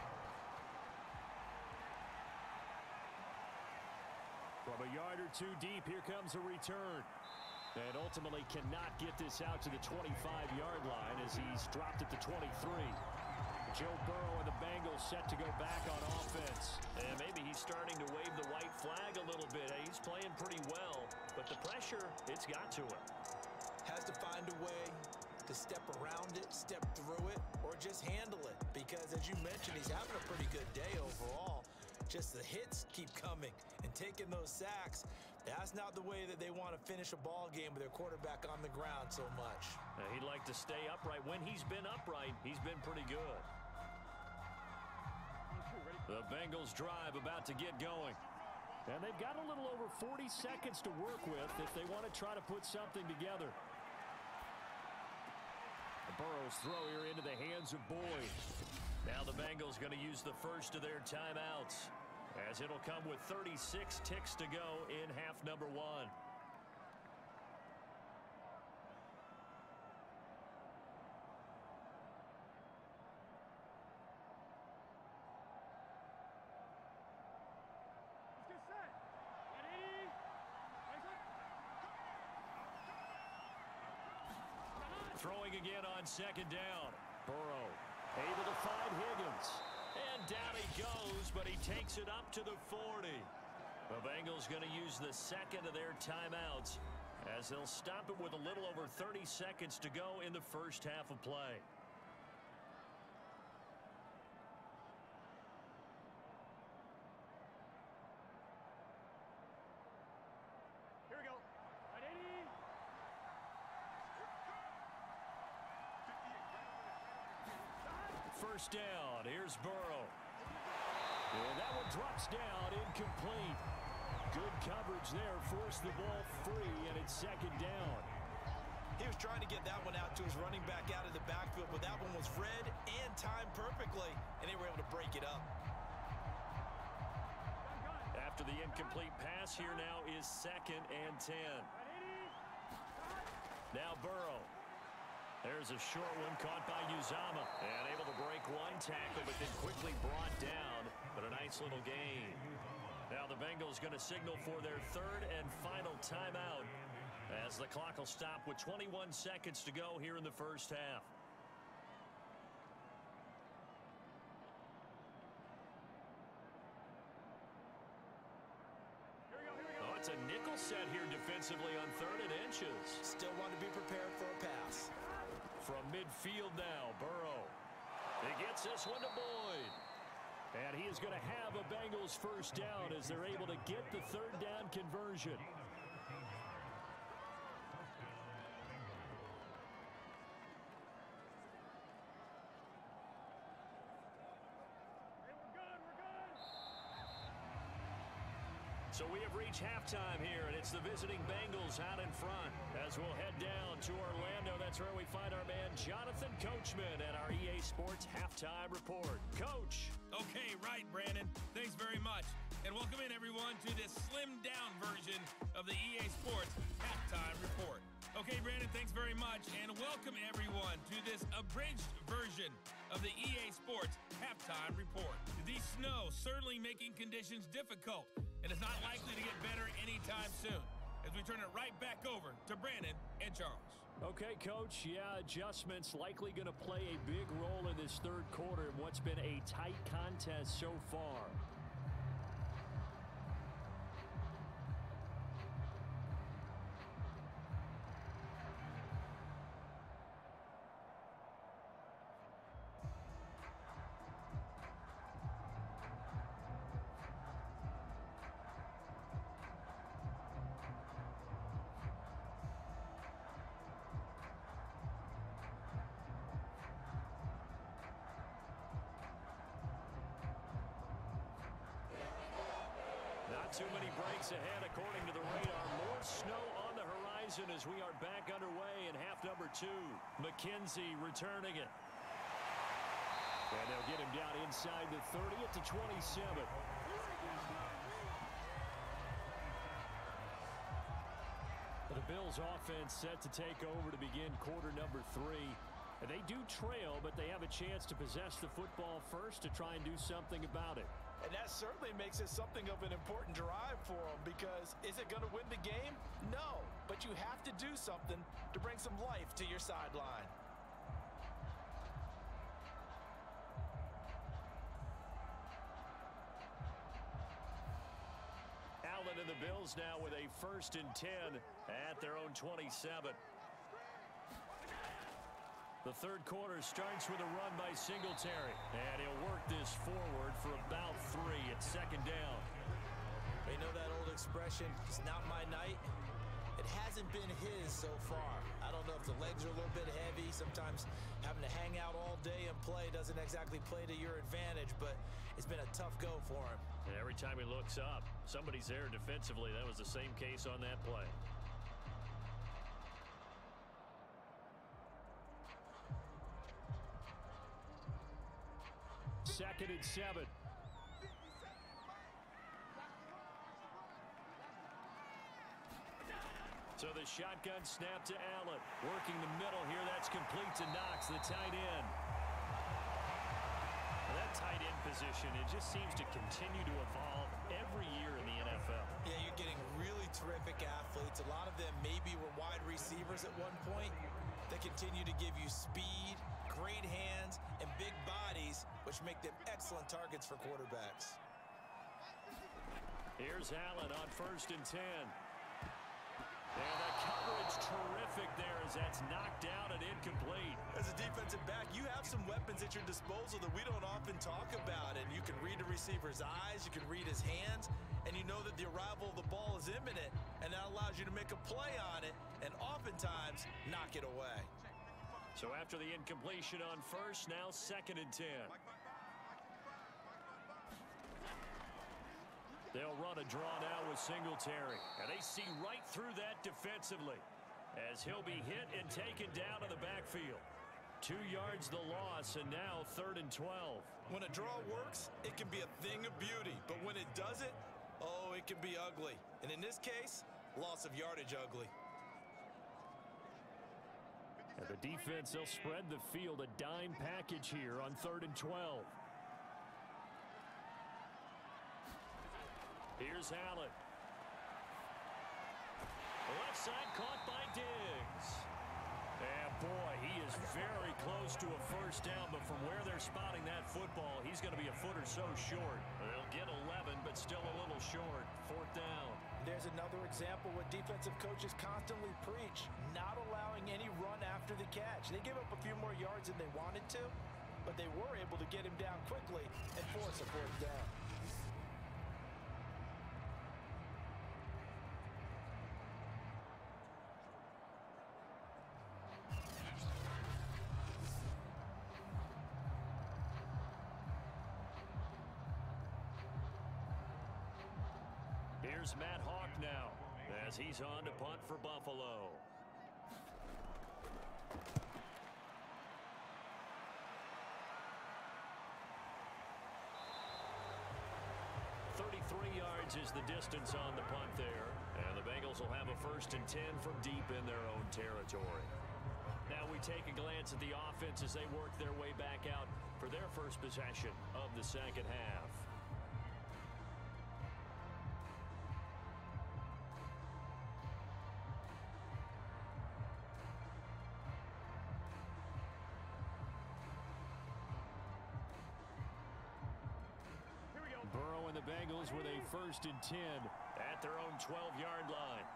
From a yard or two deep, here comes a return. And ultimately cannot get this out to the twenty-five yard line as he's dropped at the twenty-three. Joe Burrow and the Bengals set to go back on offense. And maybe he's starting to wave the white flag a little bit. He's playing pretty well, but the pressure, it's got to him. Has to find a way to step around it, step through it, or just handle it. Because as you mentioned, he's having a pretty good day overall. Just the hits keep coming and taking those sacks. That's not the way that they want to finish a ball game with their quarterback on the ground so much. Now, he'd like to stay upright. When he's been upright, he's been pretty good. The Bengals drive about to get going. And they've got a little over forty seconds to work with if they want to try to put something together. Burrow's throw here into the hands of Boyd. Now the Bengals going to use the first of their timeouts, as it'll come with thirty-six ticks to go in half number one. Throwing again on second down. Burrow able to find Higgins. And down he goes, but he takes it up to the forty. The Bengals going to use the second of their timeouts, as they'll stop it with a little over thirty seconds to go in the first half of play. Here we go. Right, eighty. First down. Here's Burrow. And that one drops down, incomplete. Good coverage there. Forced the ball free, and it's second down. He was trying to get that one out to his running back out of the backfield, but that one was read and timed perfectly, and they were able to break it up. After the incomplete pass, here now is second and ten. Now Burrow. There's a short one caught by Uzomah. And able to break one tackle, but then quickly brought down. But a nice little gain. Now the Bengals going to signal for their third and final timeout, as the clock will stop with twenty-one seconds to go here in the first half. Oh, it's a nickel set here defensively on third and inches. Still want to be prepared for a pass. From midfield now, Burrow. He gets this one to Boyd. And he is going to have a Bengals first down as they're able to get the third down conversion. So we have reached halftime here, and it's the visiting Bengals out in front. As we'll head down to Orlando, that's where we find our man Jonathan Coachman at our E A Sports Halftime Report. Coach. Okay, right, Brandon. Thanks very much. And welcome in, everyone, to this slimmed-down version of the E A Sports Halftime Report. Okay, Brandon, thanks very much. And welcome, everyone, to this abridged version of the E A Sports Halftime Report. The snow certainly making conditions difficult, and it's not likely to get better anytime soon, as we turn it right back over to Brandon and Charles. Okay, Coach, yeah, adjustments likely going to play a big role in this third quarter in what's been a tight contest so far. Too many breaks ahead according to the radar. More snow on the horizon as we are back underway in half number two. McKenzie returning it. And they'll get him down inside the thirty at the twenty-seven. The Bills offense set to take over to begin quarter number three. They do trail, but they have a chance to possess the football first to try and do something about it. And that certainly makes it something of an important drive for them, because is it going to win the game? No, but you have to do something to bring some life to your sideline. Allen and the Bills now with a first and ten at their own twenty-seven. The third quarter starts with a run by Singletary, and he'll work this forward for about three at second down. You know that old expression, it's not my night? It hasn't been his so far. I don't know if the legs are a little bit heavy. Sometimes having to hang out all day and play doesn't exactly play to your advantage, but it's been a tough go for him. And every time he looks up, somebody's there defensively. That was the same case on that play. Second and seven. So the shotgun snap to Allen. Working the middle here. That's complete to Knox, the tight end. Well, that tight end position, it just seems to continue to evolve every year in the N F L. Yeah, you're getting really terrific athletes. A lot of them maybe were wide receivers at one point. They continue to give you speed, great hands, and big bodies, which make them excellent targets for quarterbacks. Here's Allen on first and ten. And the coverage terrific there as that's knocked down and incomplete. As a defensive back, you have some weapons at your disposal that we don't often talk about. And you can read the receiver's eyes, you can read his hands, and you know that the arrival of the ball is imminent, and that allows you to make a play on it and oftentimes knock it away. So after the incompletion on first, now second and ten. They'll run a draw now with Singletary. And they see right through that defensively as he'll be hit and taken down to the backfield. Two yards the loss, and now third and twelve. When a draw works, it can be a thing of beauty. But when it doesn't, oh, it can be ugly. And in this case, loss of yardage ugly. And the defense, they'll spread the field, a dime package here on third and twelve. Here's Allen. Left side caught by Diggs. And boy, he is very close to a first down, but from where they're spotting that football, he's going to be a foot or so short. They'll get eleven, but still a little short. Fourth down. There's another example what defensive coaches constantly preach, not allowing any run after the catch. They gave up a few more yards than they wanted to, but they were able to get him down quickly and force a fourth down. Here's Matt Hawk now as he's on to punt for Buffalo. thirty-three yards is the distance on the punt there. And the Bengals will have a first and ten from deep in their own territory. Now we take a glance at the offense as they work their way back out for their first possession of the second half. Burrow and the Bengals with a first and ten at their own twelve-yard line.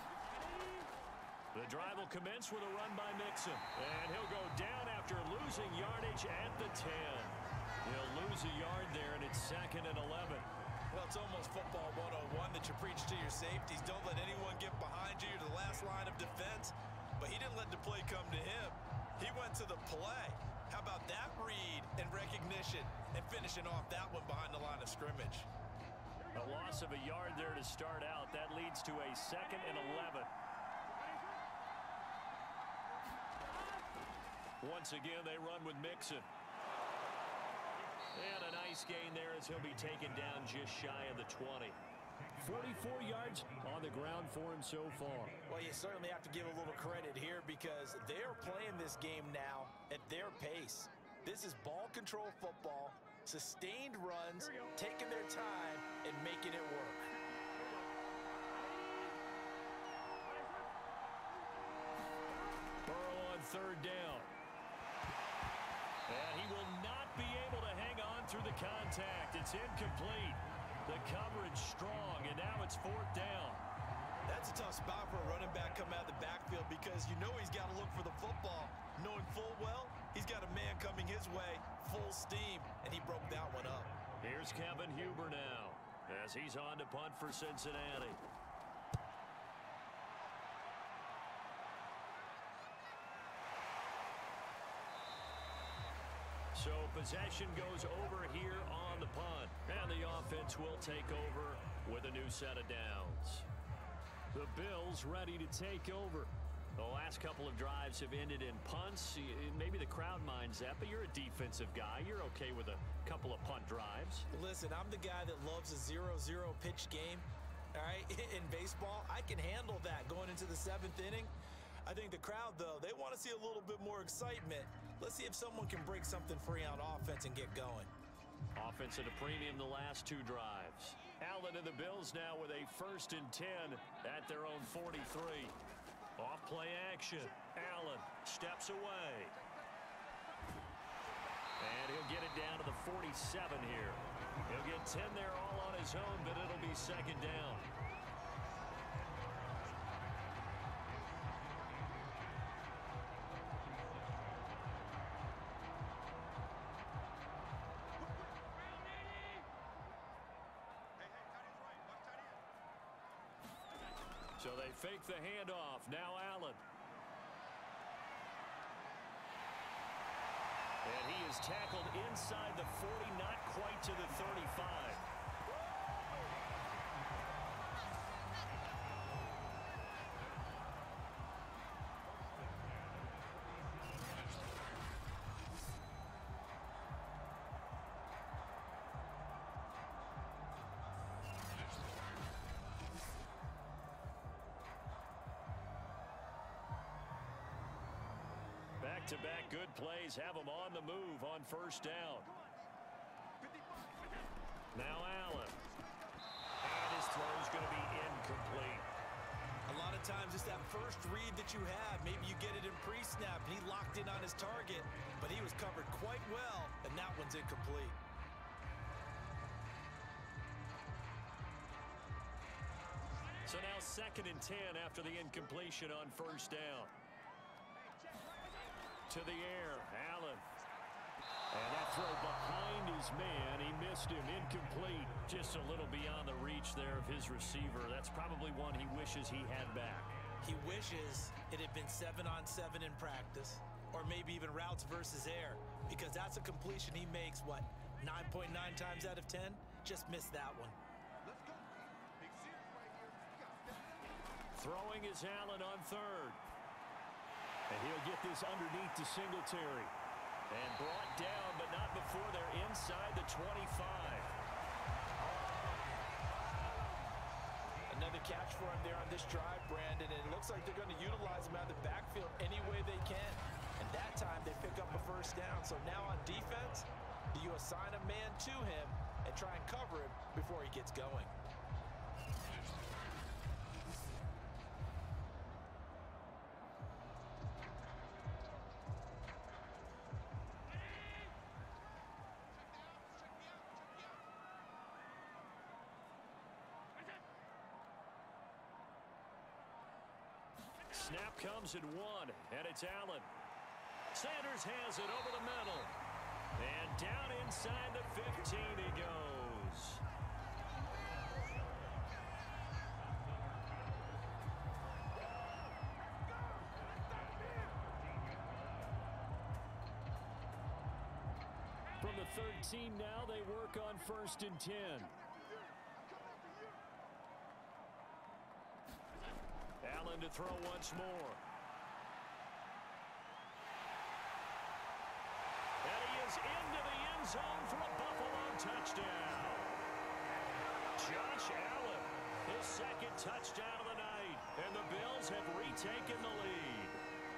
The drive will commence with a run by Mixon, and he'll go down after losing yardage at the ten. He'll lose a yard there, and it's second and eleven. Well, it's almost football one oh one that you preach to your safeties. Don't let anyone get behind you. You're the last line of defense. But he didn't let the play come to him. He went to the play. How about that read and recognition and finishing off that one behind the line of scrimmage? A loss of a yard there to start out. That leads to a second and eleven. Once again, they run with Mixon. And a nice gain there as he'll be taken down just shy of the twenty. forty-four yards on the ground for him so far. Well, you certainly have to give a little credit here because they're playing this game now at their pace. This is ball control football, sustained runs, taking their time and making it work. Burrow on third down. And he will not be able to hang on through the contact. It's incomplete. The coverage strong, and now it's fourth down. That's a tough spot for a running back coming out of the backfield because you know he's got to look for the football, knowing full well he's got a man coming his way, full steam, and he broke that one up. Here's Kevin Huber now as he's on to punt for Cincinnati. So possession goes over here on the punt, and the offense will take over with a new set of downs. The Bills ready to take over. The last couple of drives have ended in punts. Maybe the crowd minds that, but you're a defensive guy. You're okay with a couple of punt drives. Listen, I'm the guy that loves a zero zero pitch game. All right, in baseball, I can handle that going into the seventh inning. I think the crowd, though, they want to see a little bit more excitement. Let's see if someone can break something free on offense and get going. Offense at a premium the last two drives. Allen and the Bills now with a first and ten at their own forty-three. Off play action. Allen steps away. And he'll get it down to the forty-seven here. He'll get ten there all on his own, but it'll be second down. So they fake the handoff. Now Allen. And he is tackled inside the forty, not quite to the thirty-five. Back-to-back good plays have him on the move on first down. Now Allen. And his throw is going to be incomplete. A lot of times it's that first read that you have. Maybe you get it in pre-snap, and he locked in on his target, but he was covered quite well, and that one's incomplete. So now second and ten after the incompletion on first down. To the air, Allen. And that throw behind his man. He missed him, incomplete. Just a little beyond the reach there of his receiver. That's probably one he wishes he had back. He wishes it had been seven on seven in practice, or maybe even routes versus air, because that's a completion he makes, what, nine point nine times out of ten? Just missed that one. Throwing is Allen on third. And he'll get this underneath to Singletary. And brought down, but not before they're inside the twenty-five. Another catch for him there on this drive, Brandon, and it looks like they're going to utilize him out of the backfield any way they can. And that time they pick up a first down. So now on defense, do you assign a man to him and try and cover him before he gets going? Snap comes at one, and it's Allen. Sanders has it over the middle. And down inside the fifteen he goes. From the thirteen now, they work on first and ten. Allen to throw once more. And he is into the end zone for a Buffalo touchdown. Josh Allen second touchdown of the night, and the Bills have retaken the lead.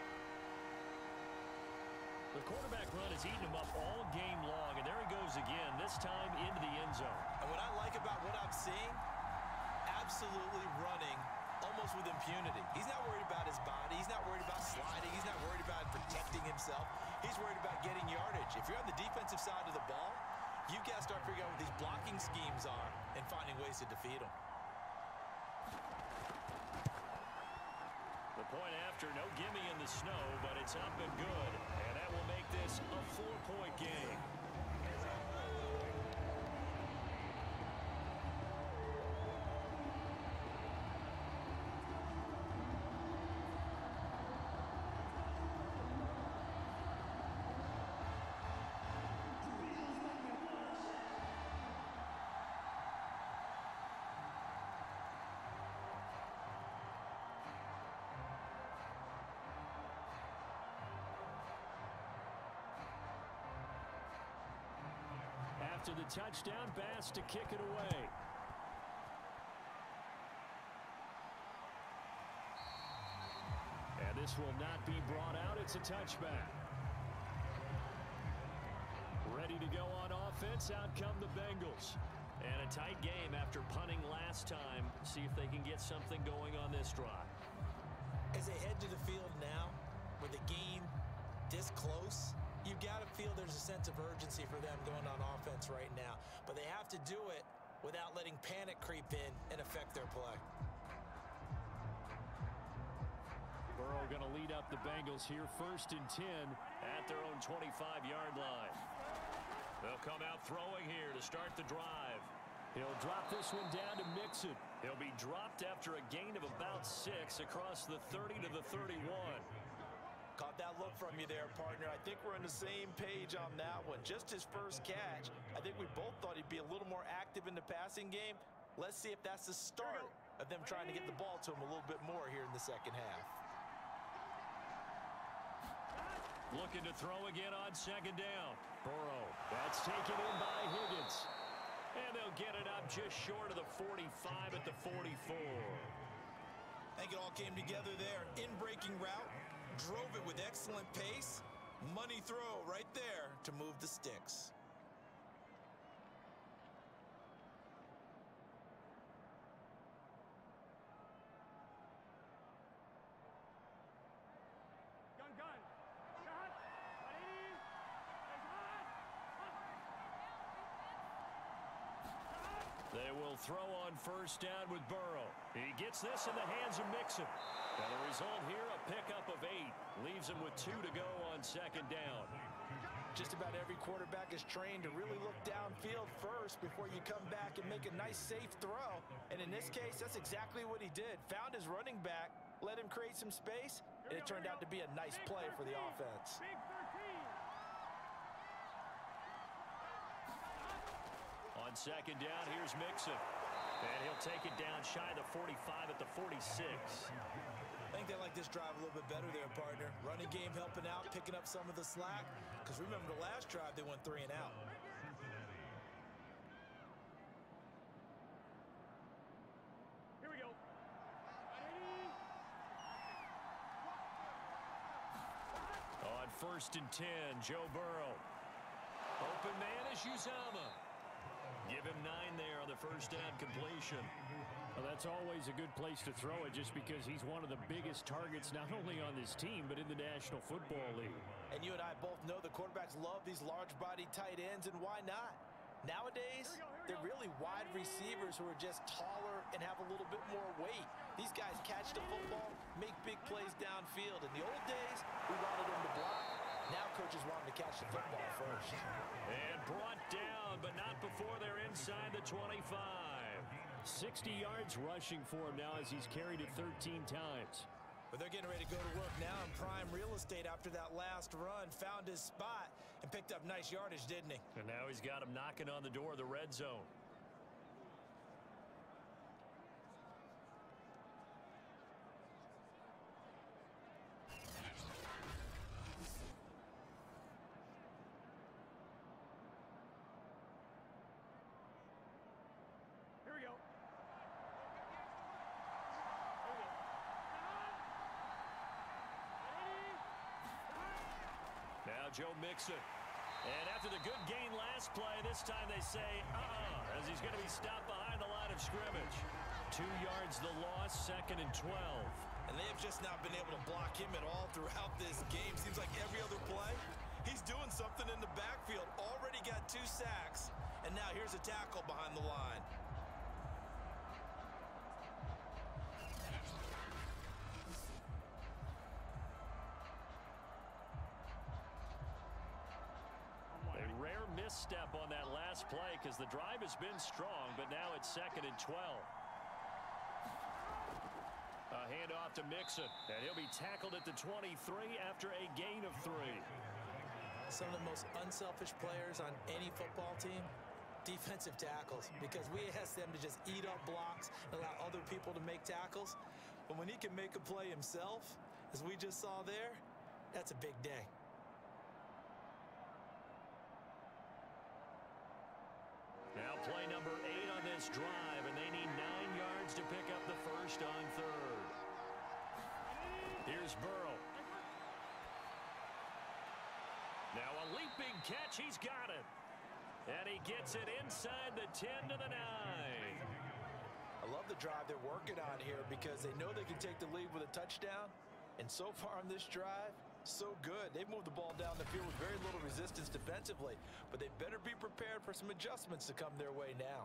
The quarterback run has eaten him up all game long, and there he goes again, this time into the end zone. And what I like about what I'm seeing, absolutely running almost with impunity. He's not worried about his body. He's not worried about sliding. He's not worried about protecting himself. He's worried about getting yardage. If you're on the defensive side of the ball, you've got to start figuring out what these blocking schemes are and finding ways to defeat them. The point after, no gimme in the snow, but it's up and good. And that will make this a four-point game. After the touchdown, Bass to kick it away. And this will not be brought out. It's a touchback. Ready to go on offense. Out come the Bengals. And a tight game after punting last time. See if they can get something going on this drive. As they head to the field now, with the game this close, you've got to feel there's a sense of urgency for them going on offense right now. But they have to do it without letting panic creep in and affect their play. Burrow going to lead up the Bengals here, first and ten at their own twenty-five yard line. They'll come out throwing here to start the drive. He'll drop this one down to Mixon. He'll be dropped after a gain of about six across the thirty to the thirty-one. Caught that look from you there, partner. I think we're on the same page on that one. Just his first catch. I think we both thought he'd be a little more active in the passing game. Let's see if that's the start of them trying to get the ball to him a little bit more here in the second half. Looking to throw again on second down. Burrow. That's taken in by Higgins. And they'll get it up just short of the forty-five at the forty-four. I think it all came together there. In-breaking route. Drove it with excellent pace. Money throw right there to move the sticks. Gun, gun. Shot. one eighty. It's hot. Hot. They will throw on first down with Burrow. He gets this in the hands of Mixon. And the result here, a pickup of eight. Leaves him with two to go on second down. Just about every quarterback is trained to really look downfield first before you come back and make a nice, safe throw. And in this case, that's exactly what he did. Found his running back, let him create some space, and it turned out to be a nice play for the offense. Big thirteen. On second down, here's Mixon. And he'll take it down shy of the forty-five at the forty-six. I think they like this drive a little bit better there, partner. Running game helping out, picking up some of the slack. Because remember, the last drive, they went three and out. Here we go. one eighty. On first and ten, Joe Burrow. Open man is Uzomah. Give him nine there on the first down completion. Well, that's always a good place to throw it just because he's one of the biggest targets not only on this team but in the National Football League. And you and I both know the quarterbacks love these large-body tight ends, and why not? Nowadays, they're really wide receivers who are just taller and have a little bit more weight. These guys catch the football, make big plays downfield. In the old days, we wanted them to block. Now coaches want them to catch the football first. And brought down, but not before they're inside the twenty-five. sixty yards rushing for him now as he's carried it thirteen times. But they're getting ready to go to work now in prime real estate after that last run. Found his spot and picked up nice yardage, didn't he? And now he's got him knocking on the door of the red zone. Here we go. now Joe Mixon. And after the good gain last play, this time they say, uh-uh, as he's going to be stopped behind the line of scrimmage. Two yards the loss, second and twelve. And they have just not been able to block him at all throughout this game. Seems like every other play, he's doing something in the backfield. Already got two sacks, and now here's a tackle behind the line. Step on that last play because the drive has been strong, but now it's second and twelve. A handoff to Mixon, and he'll be tackled at the twenty-three after a gain of three. Some of the most unselfish players on any football team, defensive tackles, because we ask them to just eat up blocks and allow other people to make tackles. But when he can make a play himself, as we just saw there, that's a big day. Now play number eight on this drive, and they need nine yards to pick up the first on third. Here's Burrow. Now a leaping catch, he's got it. And he gets it inside the ten to the nine. I love the drive they're working on here because they know they can take the lead with a touchdown. And so far on this drive, so good. They've moved the ball down the field with very little resistance defensively, but they better be prepared for some adjustments to come their way now.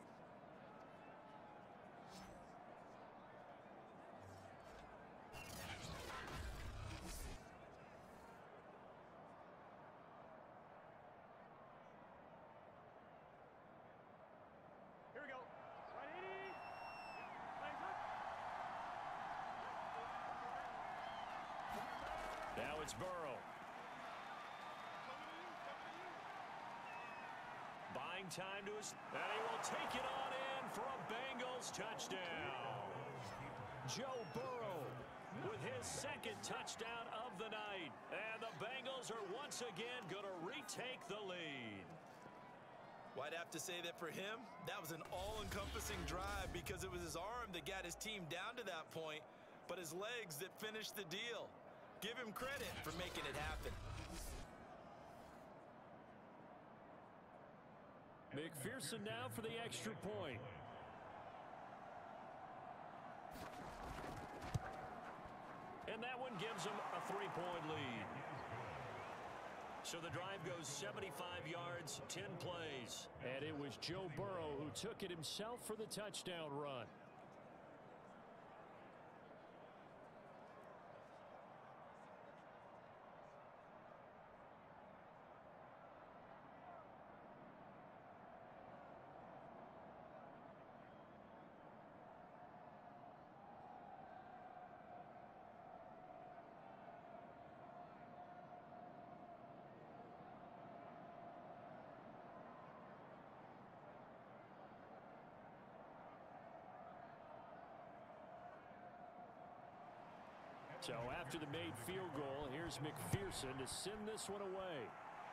Here we go. one eighty. Flags up. Now it's Burrow. Buying time to his, and he will take it on in for a Bengals touchdown. Joe Burrow with his second touchdown of the night. And the Bengals are once again going to retake the lead. Well, I'd have to say that for him, that was an all-encompassing drive because it was his arm that got his team down to that point, but his legs that finished the deal. Give him credit for making it happen. McPherson now for the extra point. And that one gives them a three-point lead. So the drive goes seventy-five yards, ten plays. And it was Joe Burrow who took it himself for the touchdown run. So after the made field goal, here's McPherson to send this one away.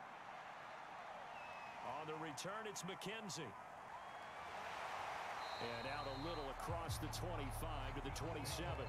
On the return, it's McKenzie. And out a little across the twenty-five to the twenty-seven.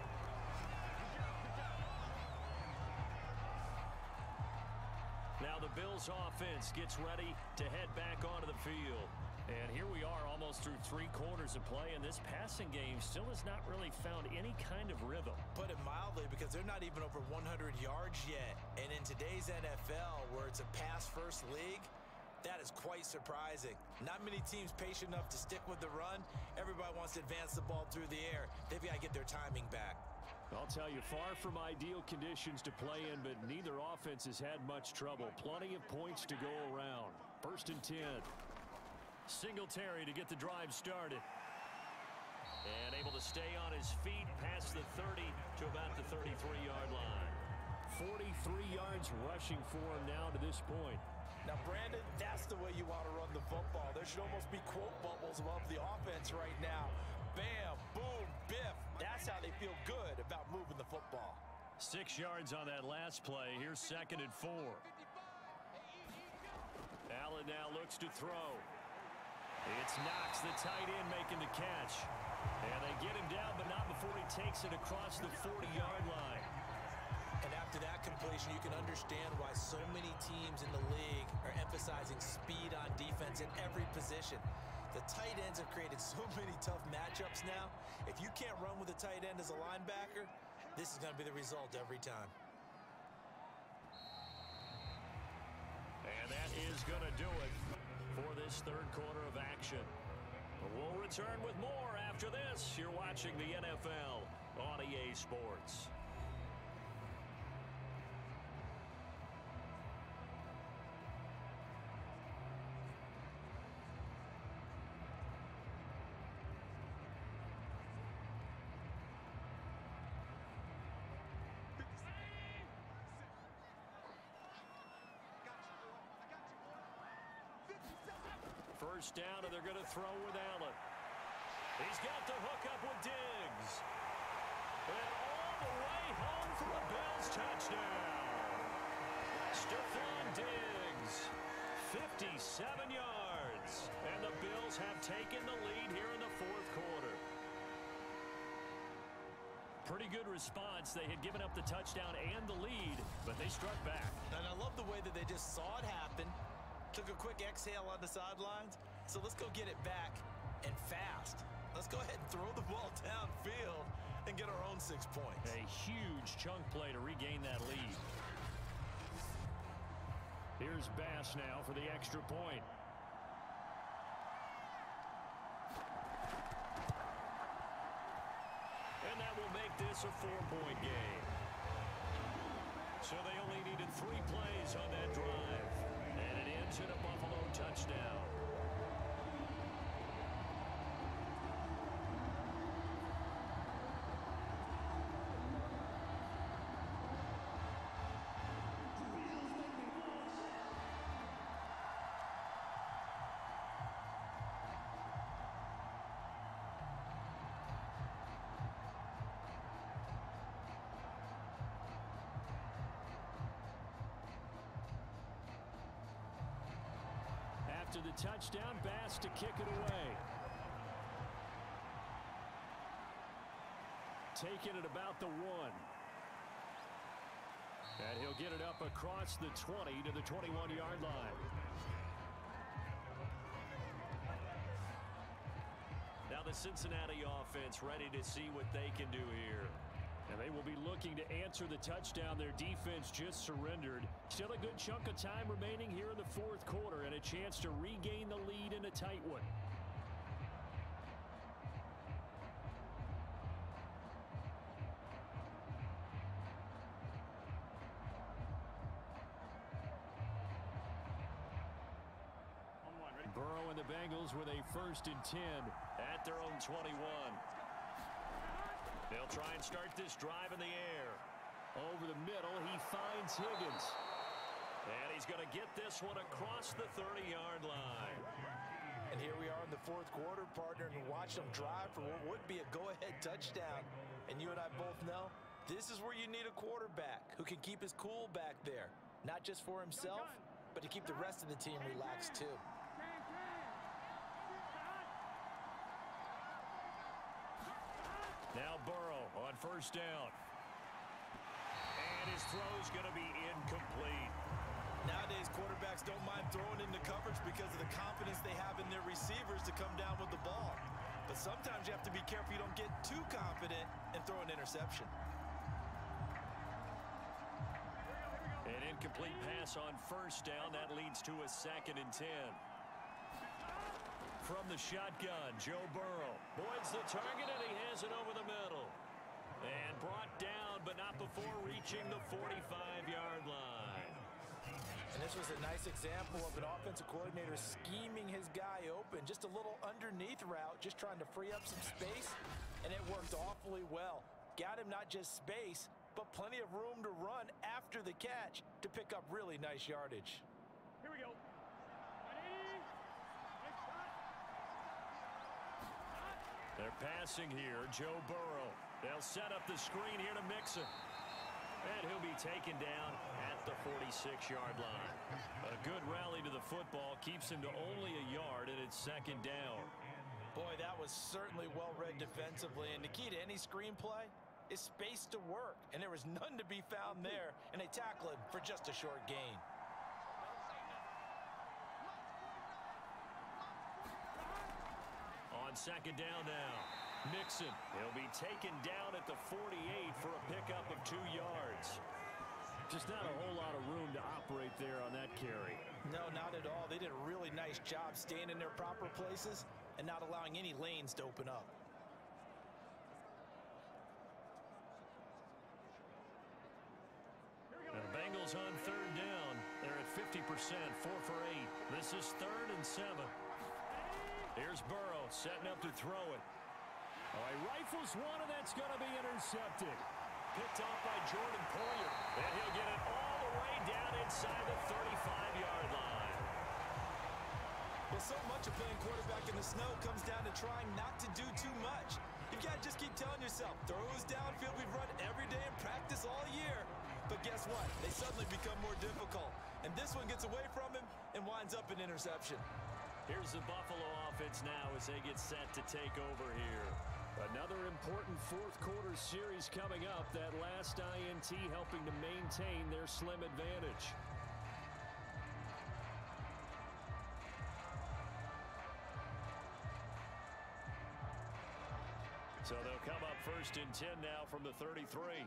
Now the Bills offense gets ready to head back onto the field. And here we are almost through three quarters of play, and this passing game still has not really found any kind of rhythm. Put it mildly, because they're not even over one hundred yards yet. And in today's N F L, where it's a pass-first league, that is quite surprising. Not many teams patient enough to stick with the run. Everybody wants to advance the ball through the air. They've got to get their timing back. I'll tell you, far from ideal conditions to play in, but neither offense has had much trouble. Plenty of points to go around. First and ten. Singletary to get the drive started. And able to stay on his feet past the thirty to about the thirty-three yard line. forty-three yards rushing for him now to this point. Now, Brandon, that's the way you want to run the football. There should almost be quote bubbles above the offense right now. Bam, boom, biff. That's how they feel good about moving the football. Six yards on that last play. Here's second and four. Allen now looks to throw. It's Knox, the tight end, making the catch. And they get him down, but not before he takes it across the forty yard line. And after After that completion, you can understand why so many teams in the league are emphasizing speed on defense at every position. The tight ends have created so many tough matchups now. If you can't run with a tight end as a linebacker, this is going to be the result every time. And that is going to do it for this third quarter of action. We'll return with more after this. You're watching the N F L on E A Sports. First down, and they're going to throw with Allen. He's got the hook up with Diggs. And all the way home for a Bills touchdown. Stephon Diggs, fifty-seven yards. And the Bills have taken the lead here in the fourth quarter. Pretty good response. They had given up the touchdown and the lead, but they struck back. And I love the way that they just saw it happen. Took a quick exhale on the sidelines. So let's go get it back, and fast. Let's go ahead and throw the ball downfield and get our own six points. A huge chunk play to regain that lead. Here's Bass now for the extra point. And that will make this a four-point game. So they only needed three plays on that drive. And it ends in a Buffalo touchdown. To the touchdown, Bass to kick it away. Taking it about the one. And he'll get it up across the twenty to the twenty-one-yard line. Now the Cincinnati offense ready to see what they can do here. And they will be looking to answer the touchdown their defense just surrendered. Still a good chunk of time remaining here in the fourth quarter and a chance to regain the lead in a tight one. Burrow and the Bengals with a first and ten at their own twenty-one. They'll try and start this drive in the air. Over the middle, he finds Higgins. And he's going to get this one across the thirty-yard line. And here we are in the fourth quarter, partner, and watch them drive for what would be a go-ahead touchdown. And you and I both know this is where you need a quarterback who can keep his cool back there. Not just for himself, but to keep the rest of the team relaxed too. Now Burrow on first down. And his throw's going to be incomplete. Nowadays, quarterbacks don't mind throwing into coverage because of the confidence they have in their receivers to come down with the ball. But sometimes you have to be careful you don't get too confident and throw an interception. An incomplete pass on first down. That leads to a second and ten. From the shotgun, Joe Burrow voids the target, and he has it over the middle. And brought down, but not before reaching the forty-five-yard line. And this was a nice example of an offensive coordinator scheming his guy open. Just a little underneath route, just trying to free up some space, and it worked awfully well. Got him not just space, but plenty of room to run after the catch to pick up really nice yardage. Here we go. They're passing here, Joe Burrow. They'll set up the screen here to Mixon. And he'll be taken down at the forty-six-yard line. A good rally to the football keeps him to only a yard, and it's second down. Boy, that was certainly well read defensively. And the key to any screenplay is space to work, and there was none to be found there, and they tackle him for just a short gain. On second down now, Mixon. He'll be taken down at the forty-eight for a pickup of two yards. Just not a whole lot of room to operate there on that carry. No, not at all. They did a really nice job staying in their proper places and not allowing any lanes to open up. And the Bengals on third down. They're at fifty percent, four for eight. This is third and seven. Here's Burrow setting up to throw it. All right, rifles one, and that's going to be intercepted. Picked off by Jordan Poyer. And he'll get it all the way down inside the thirty-five-yard line. Well, so much of playing quarterback in the snow comes down to trying not to do too much. You've got to just keep telling yourself, throws downfield we've run every day in practice all year. But guess what? They suddenly become more difficult. And this one gets away from him and winds up an interception. Here's the Buffalo offense now as they get set to take over here. Another important fourth quarter series coming up. That last I N T helping to maintain their slim advantage. So they'll come up first and ten now from the thirty-three.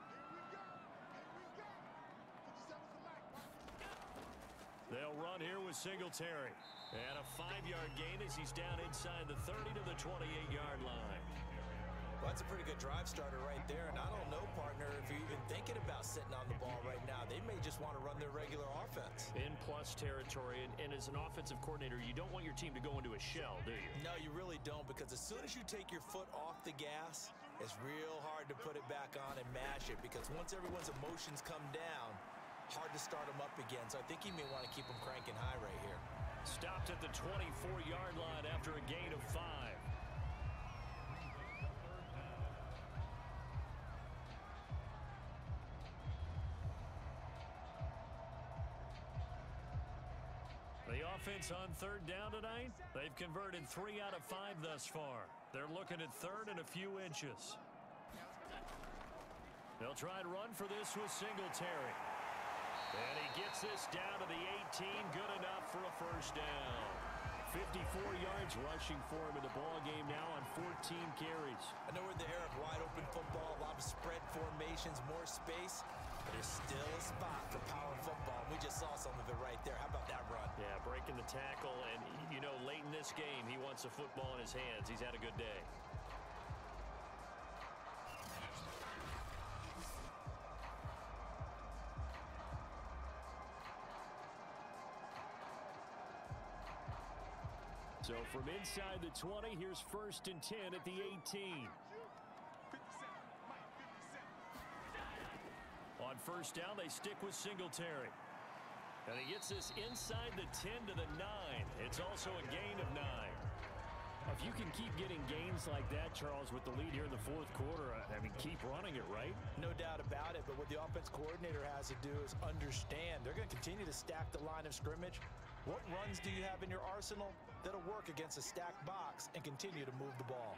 They'll run here with Singletary. And a five-yard gain as he's down inside the thirty to the twenty-eight-yard line. Well, that's a pretty good drive starter right there. And I don't know, partner, if you're even thinking about sitting on the ball right now. They may just want to run their regular offense. In plus territory. And, and as an offensive coordinator, you don't want your team to go into a shell, do you? No, you really don't, because as soon as you take your foot off the gas, it's real hard to put it back on and mash it. Because once everyone's emotions come down, hard to start them up again. So I think he may want to keep them cranking high right here. Stopped at the twenty-four-yard line after a gain of five. The offense on third down tonight, they've converted three out of five thus far. They're looking at third and a few inches. They'll try and run for this with Singletary. And he gets this down to the eighteen, good enough for a first down. fifty-four yards rushing for him in the ball game now on fourteen carries. I know we're in the era of wide open football, a lot of spread formations, more space, but there's still a spot for power football. We just saw some of it right there. How about that run? Yeah, breaking the tackle, and you know, late in this game, he wants the football in his hands. He's had a good day. So from inside the twenty, here's first and ten at the eighteen. On first down, they stick with Singletary. And he gets this inside the ten to the nine. It's also a gain of nine. If you can keep getting gains like that, Charles, with the lead here in the fourth quarter, I mean, keep running it, right? No doubt about it, but what the offense coordinator has to do is understand they're going to continue to stack the line of scrimmage. What runs do you have in your arsenal that'll work against a stacked box and continue to move the ball?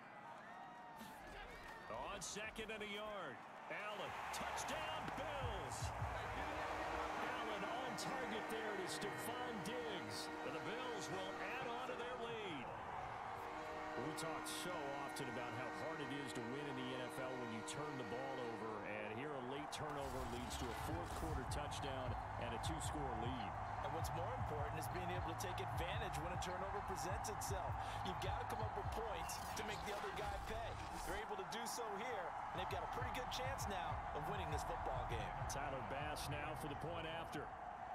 On second and a yard, Allen, touchdown Bills. Allen on target there to Stephon Diggs. And the Bills will add on to their lead. We talk so often about how hard it is to win in the N F L when you turn the ball over. And here a late turnover leads to a fourth quarter touchdown and a two-score lead. And what's more important is being able to take advantage when a turnover presents itself. You've got to come up with points to make the other guy pay. They're able to do so here, and they've got a pretty good chance now of winning this football game. Tyler Bass now for the point after.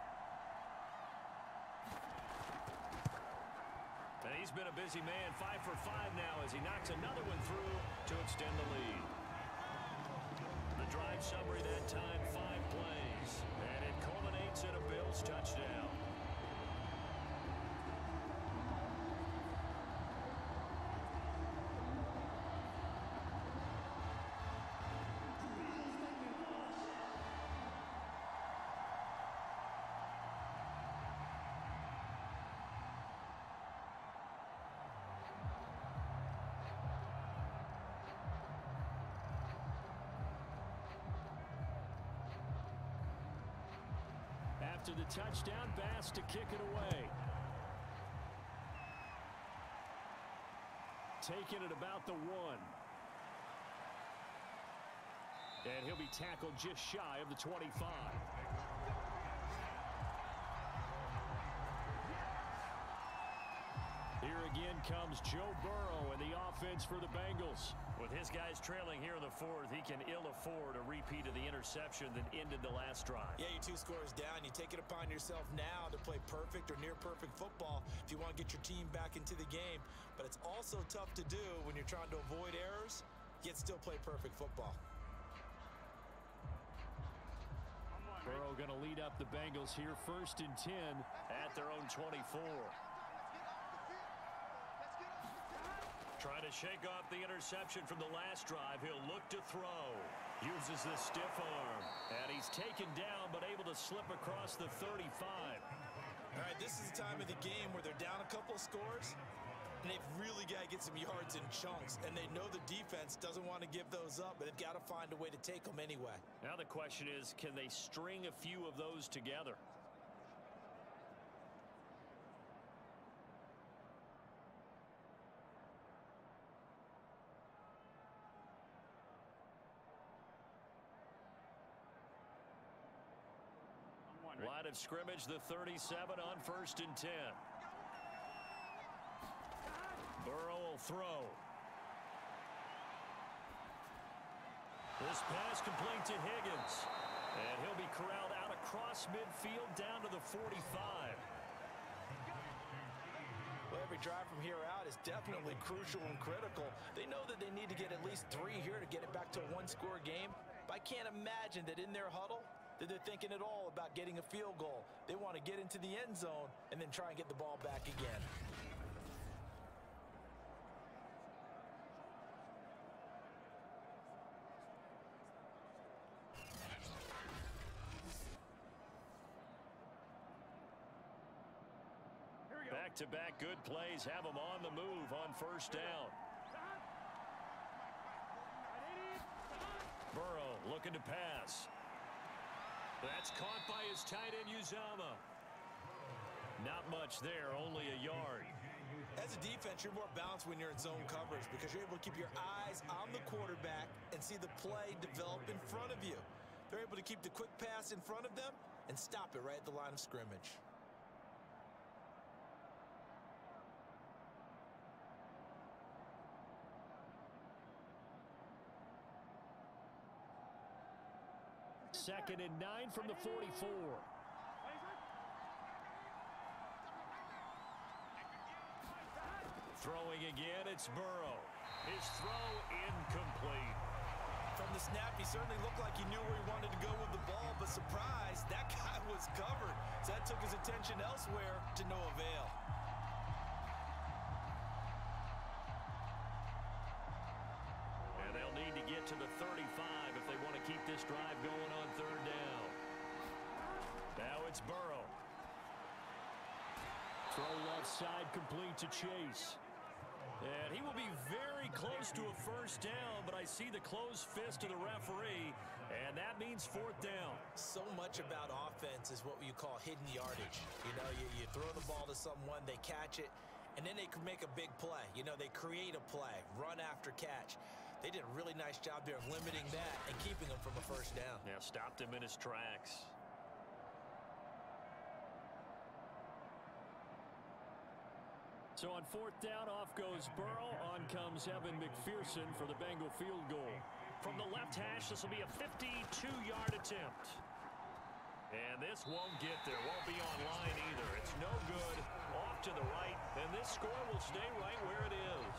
And he's been a busy man, five for five now as he knocks another one through to extend the lead. The drive summary that time, five plays. And it culminates in a Bills touchdown. After the touchdown, Bass to kick it away. Taking it about the one. And he'll be tackled just shy of the twenty-five. Here again comes Joe Burrow and the offense for the Bengals. With his guys trailing here in the fourth, he can ill afford a repeat of the interception that ended the last drive. Yeah, you're two scores down. You take it upon yourself now to play perfect or near perfect football if you want to get your team back into the game. But it's also tough to do when you're trying to avoid errors, yet still play perfect football. Burrow going to lead up the Bengals here first and ten at their own twenty-four. Trying to shake off the interception from the last drive. He'll look to throw. Uses the stiff arm. And he's taken down, but able to slip across the thirty-five. All right, this is the time of the game where they're down a couple of scores, and they've really got to get some yards in chunks. And they know the defense doesn't want to give those up, but they've got to find a way to take them anyway. Now the question is, can they string a few of those together? Line of scrimmage, the thirty-seven on first and ten. Burrow will throw. This pass complete to Higgins. And he'll be corralled out across midfield down to the forty-five. Well, every drive from here out is definitely crucial and critical. They know that they need to get at least three here to get it back to a one-score game. But I can't imagine that in their huddle that they're thinking at all about getting a field goal. They want to get into the end zone and then try and get the ball back again. Back-to-back good plays have them on the move on first down. Burrow looking to pass. That's caught by his tight end, Uzomah. Not much there, only a yard. As a defense, you're more balanced when you're in zone coverage because you're able to keep your eyes on the quarterback and see the play develop in front of you. They're able to keep the quick pass in front of them and stop it right at the line of scrimmage. Second and nine from the forty-four. Throwing again, it's Burrow. His throw incomplete. From the snap, he certainly looked like he knew where he wanted to go with the ball, but surprise, that guy was covered. So that took his attention elsewhere to no avail. And they'll need to get to the thirty-five if they want to keep this drive going on third down. Now it's Burrow. Throw left side complete to Chase. And he will be very close to a first down, but I see the closed fist of the referee, and that means fourth down. So much about offense is what you call hidden yardage. You know, you, you throw the ball to someone, they catch it, and then they can make a big play. You know, they create a play, run after catch. They did a really nice job there of limiting that and keeping him from a first down. Yeah, stopped him in his tracks. So on fourth down, off goes Burrow. On comes Evan McPherson for the Bengal field goal. From the left hash, this will be a fifty-two yard attempt. And this won't get there. Won't be on line either. It's no good. Off to the right. And this score will stay right where it is.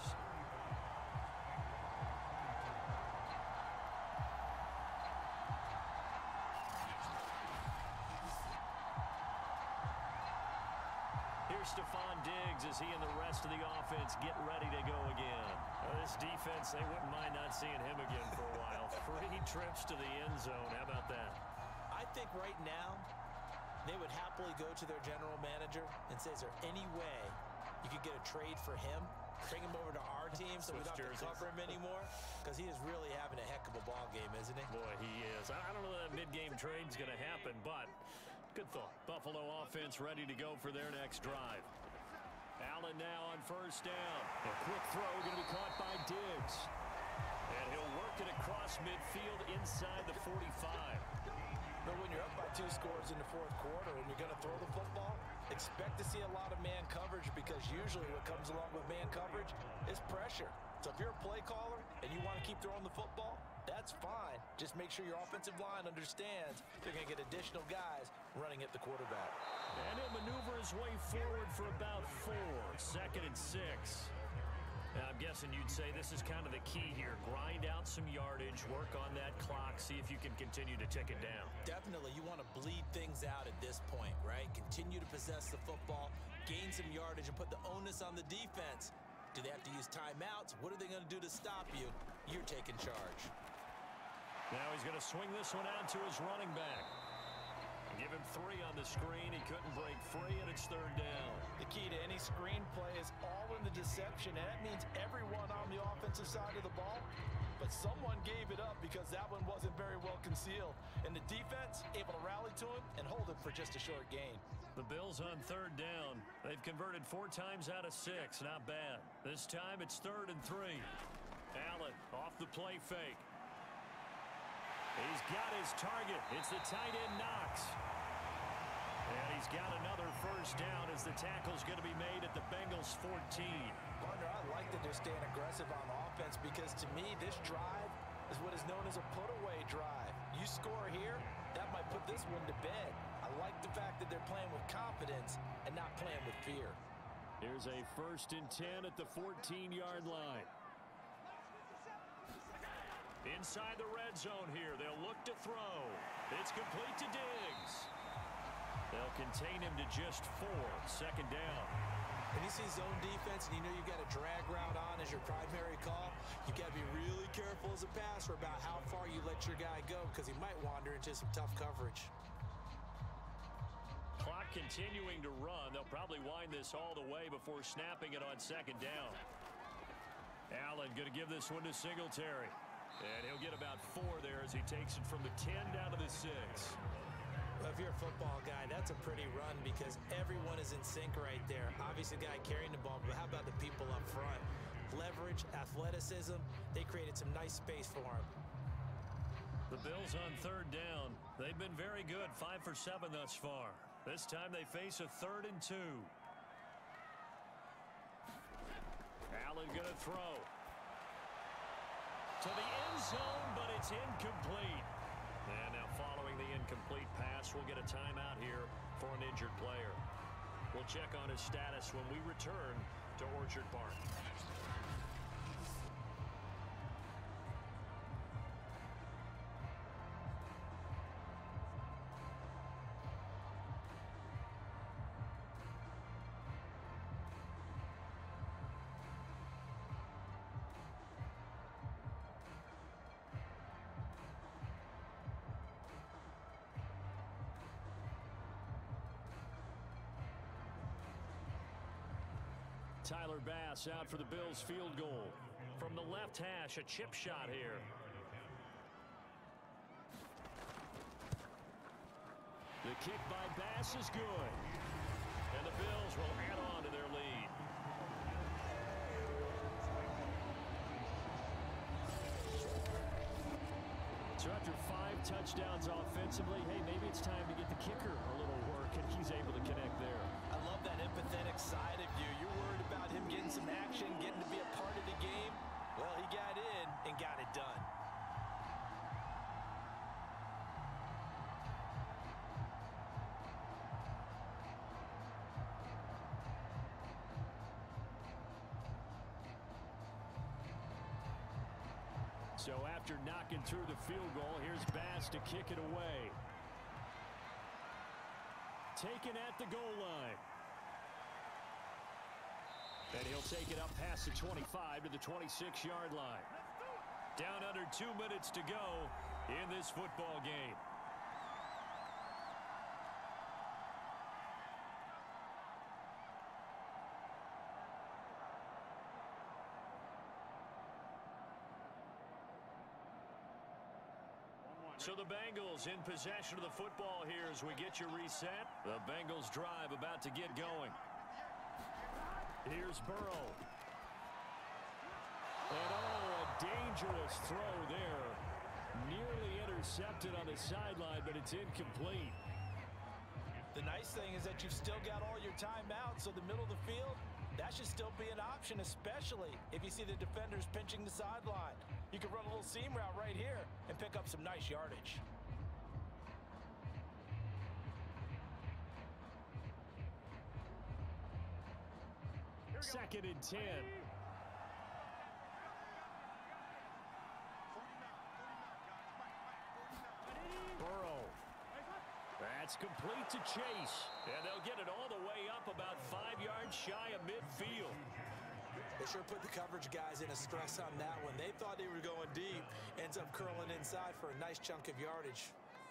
Stephon Diggs as he and the rest of the offense get ready to go again. Uh, this defense, they wouldn't mind not seeing him again for a while. Three trips to the end zone. How about that? I think right now they would happily go to their general manager and say, is there any way you could get a trade for him? Bring him over to our team so we don't have to cover him anymore? Because he is really having a heck of a ball game, isn't he? Boy, he is. I don't know that mid-game trade's going to happen, but Good thought. Buffalo offense ready to go for their next drive. Allen now on first down. A quick throw going to be caught by Diggs. And he'll work it across midfield inside the forty-five. But when you're up by two scores in the fourth quarter and you're going to throw the football, expect to see a lot of man coverage, because usually what comes along with man coverage is pressure. So if you're a play caller and you want to keep throwing the football, that's fine. Just make sure your offensive line understands they're going to get additional guys running at the quarterback. And he'll maneuver his way forward for about four. Second and six. Now, I'm guessing you'd say this is kind of the key here. Grind out some yardage, work on that clock, see if you can continue to tick it down. Definitely, you want to bleed things out at this point, right? Continue to possess the football, gain some yardage, and put the onus on the defense. Do they have to use timeouts? What are they going to do to stop you? You're taking charge. Now he's going to swing this one out to his running back. Give him three on the screen. He couldn't break free, and it's third down. The key to any screen play is all in the deception, and that means everyone on the offensive side of the ball. But someone gave it up because that one wasn't very well concealed. And the defense able to rally to him and hold it for just a short gain. The Bills on third down. They've converted four times out of six. Not bad. This time it's third and three. Allen off the play fake. He's got his target. It's the tight end Knox. And he's got another first down as the tackle's going to be made at the Bengals fourteen. Partner, I like that they're staying aggressive on offense, because to me, this drive is what is known as a put-away drive. You score here, that might put this one to bed. I like the fact that they're playing with confidence and not playing with fear. Here's a first and ten at the fourteen-yard line. Inside the red zone here, they'll look to throw. It's complete to Diggs. They'll contain him to just four. Second down. When you see zone defense and you know you've got a drag route on as your primary call, you've got to be really careful as a passer about how far you let your guy go, because he might wander into some tough coverage. Clock continuing to run. They'll probably wind this all the way before snapping it on second down. Allen going to give this one to Singletary. And he'll get about four there as he takes it from the ten down to the six. Well, if you're a football guy, that's a pretty run, because everyone is in sync right there. Obviously, the guy carrying the ball, but how about the people up front? Leverage, athleticism, they created some nice space for him. The Bills on third down. They've been very good, five for seven thus far. This time they face a third and two. Allen going to throw. To the end zone, but it's incomplete. And now following the incomplete pass, we'll get a timeout here for an injured player. We'll check on his status when we return to Orchard Park. Tyler Bass out for the Bills field goal. From the left hash, a chip shot here. The kick by Bass is good. And the Bills will add on to their lead. So after five touchdowns offensively, hey, maybe it's time to get the kicker a little work, and he's able to connect there. I love that empathetic side of you. You're worried about him getting some action, getting to be a part of the game. Well, he got in and got it done. So after knocking through the field goal, here's Bass to kick it away. Taken at the goal line. And he'll take it up past the twenty-five to the twenty-six-yard line. Down under two minutes to go in this football game. So the Bengals in possession of the football here as we get you reset. The Bengals drive about to get going. Here's Burrow. And oh, a dangerous throw there. Nearly intercepted on the sideline, but it's incomplete. The nice thing is that you've still got all your timeouts, so the middle of the field, that should still be an option, especially if you see the defenders pinching the sideline. You can run a little seam route right here and pick up some nice yardage. Second and ten. Burrow. That's complete to Chase. And they'll get it all the way up about five yards shy of midfield. They sure put the coverage guys in a stress on that one. They thought they were going deep. Ends up curling inside for a nice chunk of yardage.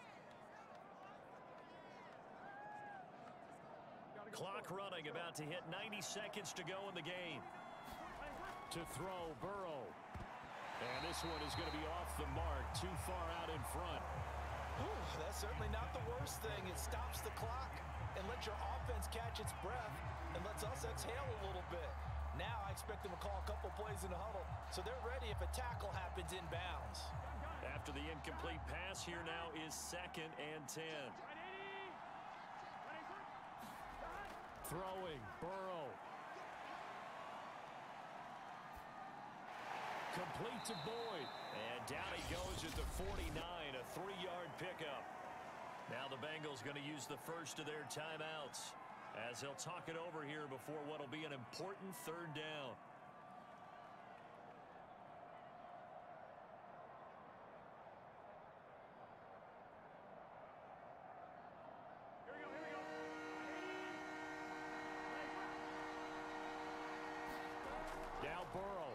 Clock running, about to hit ninety seconds to go in the game. To throw, Burrow. And this one is going to be off the mark, too far out in front. Ooh, that's certainly not the worst thing. It stops the clock and lets your offense catch its breath and lets us exhale a little bit. Now I expect them to call a couple plays in the huddle, so they're ready if a tackle happens inbounds. After the incomplete pass, here now is second and ten. Throwing, Burrow. Complete to Boyd. And down he goes at the forty-nine, a three-yard pickup. Now the Bengals going to use the first of their timeouts as they'll talk it over here before what will be an important third down. Here we go, here we go. Now Burrow.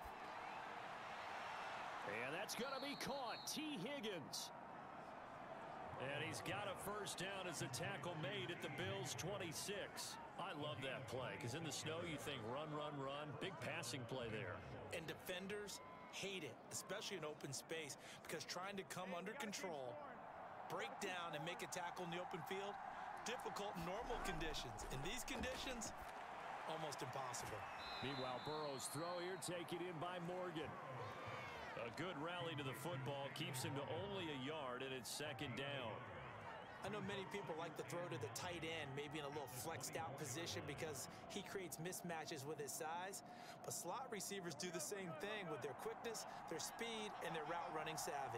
And that's going to be caught. T. Higgins. And he's got a first down as the tackle made at the Bills' twenty-six. I love that play because in the snow you think run, run, run. Big passing play there. And defenders hate it, especially in open space, because trying to come under control, break down, and make a tackle in the open field, difficult in normal conditions. In these conditions, almost impossible. Meanwhile, Burrow's throw here taken in by Morgan. A good rally to the football keeps him to only a yard, and it's second down. I know many people like to throw to the tight end, maybe in a little flexed out position because he creates mismatches with his size. But slot receivers do the same thing with their quickness, their speed, and their route running savvy.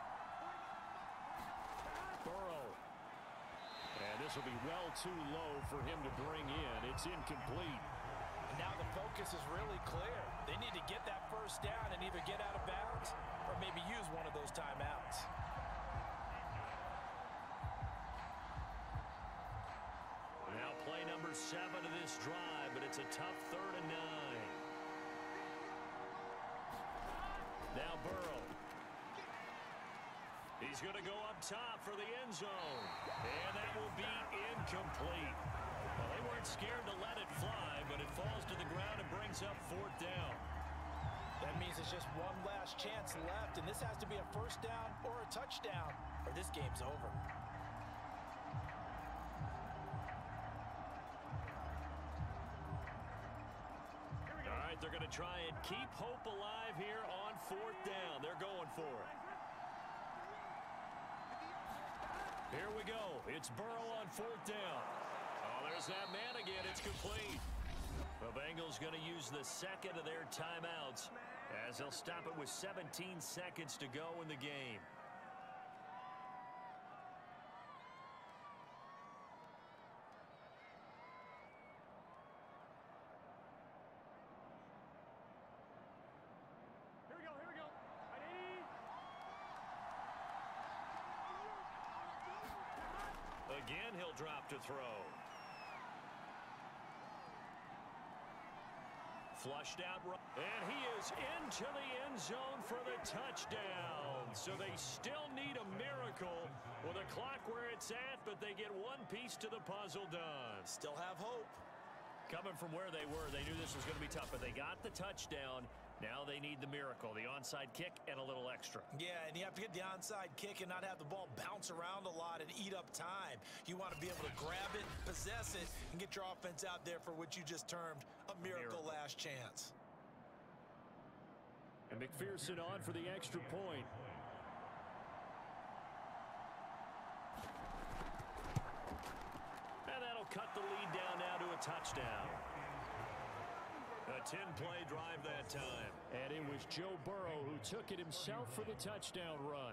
Burrow. And this will be well too low for him to bring in. It's incomplete. And now the focus is really clear. They need to get that first down and either get out of bounds or maybe use one of those timeouts. Now play number seven of this drive, but it's a tough third and nine. Now Burrow. He's going to go up top for the end zone. And that will be incomplete. Well, they weren't scared to let it fly, but it falls to the ground and brings up fourth down. That means it's just one last chance left, and this has to be a first down or a touchdown, or this game's over. All right, they're going to try and keep hope alive here on fourth down. They're going for it. Here we go. It's Burrow on fourth down. Oh, there's that man again. It's complete. The Bengals going to use the second of their timeouts as they'll stop it with seventeen seconds to go in the game. Here we go, here we go. Right, eighty. Again, he'll drop to throw. Flushed out, and he is into the end zone for the touchdown. So they still need a miracle with a clock where it's at, but they get one piece to the puzzle done. Still have hope. Coming from where they were, they knew this was going to be tough, but they got the touchdown, Now they need the miracle, the onside kick and a little extra. Yeah, and you have to get the onside kick and not have the ball bounce around a lot and eat up time. You want to be able to grab it, possess it, and get your offense out there for what you just termed a miracle, miracle. last chance. And McPherson on for the extra point. And that'll cut the lead down now to a touchdown. A ten-play drive that time. And it was Joe Burrow who took it himself for the touchdown run.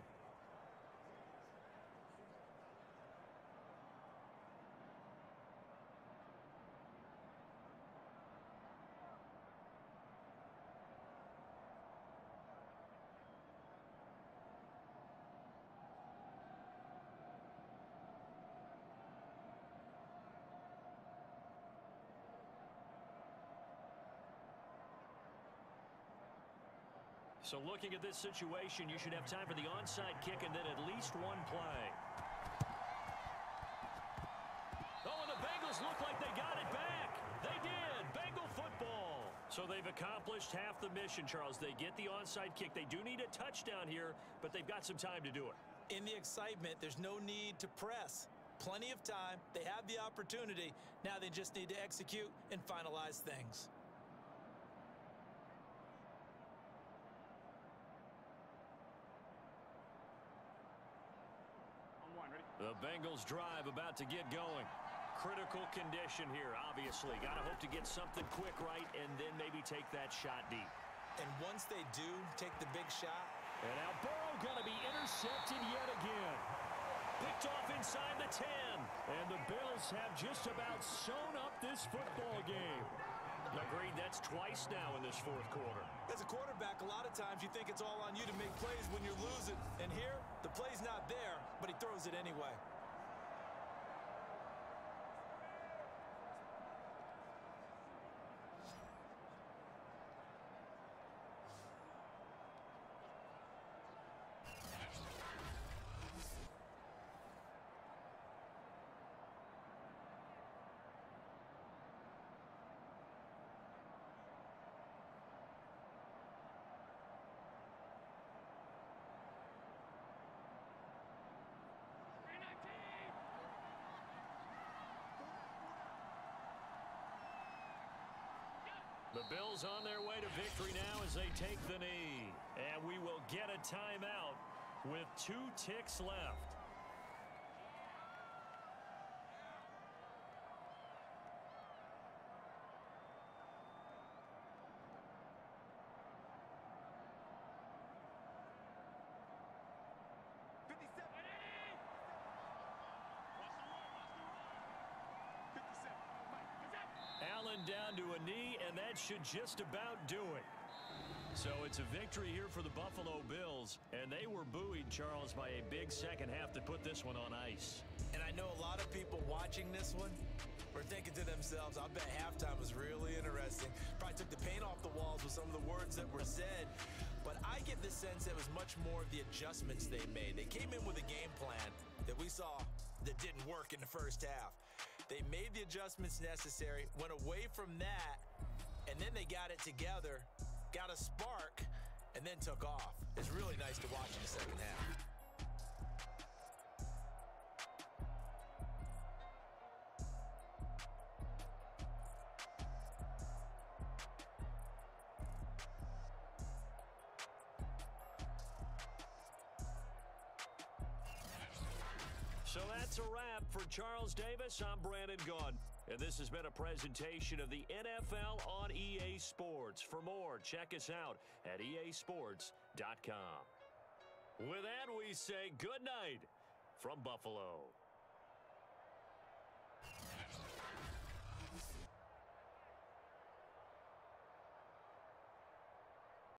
So looking at this situation, you should have time for the onside kick and then at least one play. Oh, and the Bengals look like they got it back. They did. Bengal football. So they've accomplished half the mission, Charles. They get the onside kick. They do need a touchdown here, but they've got some time to do it. In the excitement, there's no need to press. Plenty of time. They have the opportunity. Now they just need to execute and finalize things. The Bengals drive about to get going. Critical condition here, obviously. Got to hope to get something quick right and then maybe take that shot deep. And once they do take the big shot. And now Burrow going to be intercepted yet again. Picked off inside the ten. And the Bills have just about sewn up this football game. Agreed, that's twice now in this fourth quarter. As a quarterback, a lot of times you think it's all on you to make plays when you're losing. And here, the play's not there, but he throws it anyway. The Bills on their way to victory now as they take the knee. And we will get a timeout with two ticks left. Allen down to a knee, and that should just about do it. So it's a victory here for the Buffalo Bills, and they were buoyed, Charles, by a big second half to put this one on ice. And I know a lot of people watching this one were thinking to themselves, I bet halftime was really interesting. Probably took the paint off the walls with some of the words that were said. But I get the sense it was much more of the adjustments they made. They came in with a game plan that we saw that didn't work in the first half. They made the adjustments necessary, went away from that, and then they got it together, got a spark, and then took off. It's really nice to watch in the second half. So that's a wrap for Charles Davis. I'm Brandon Gaudin. And this has been a presentation of the N F L on E A Sports. For more, check us out at E A sports dot com. With that, we say good night from Buffalo.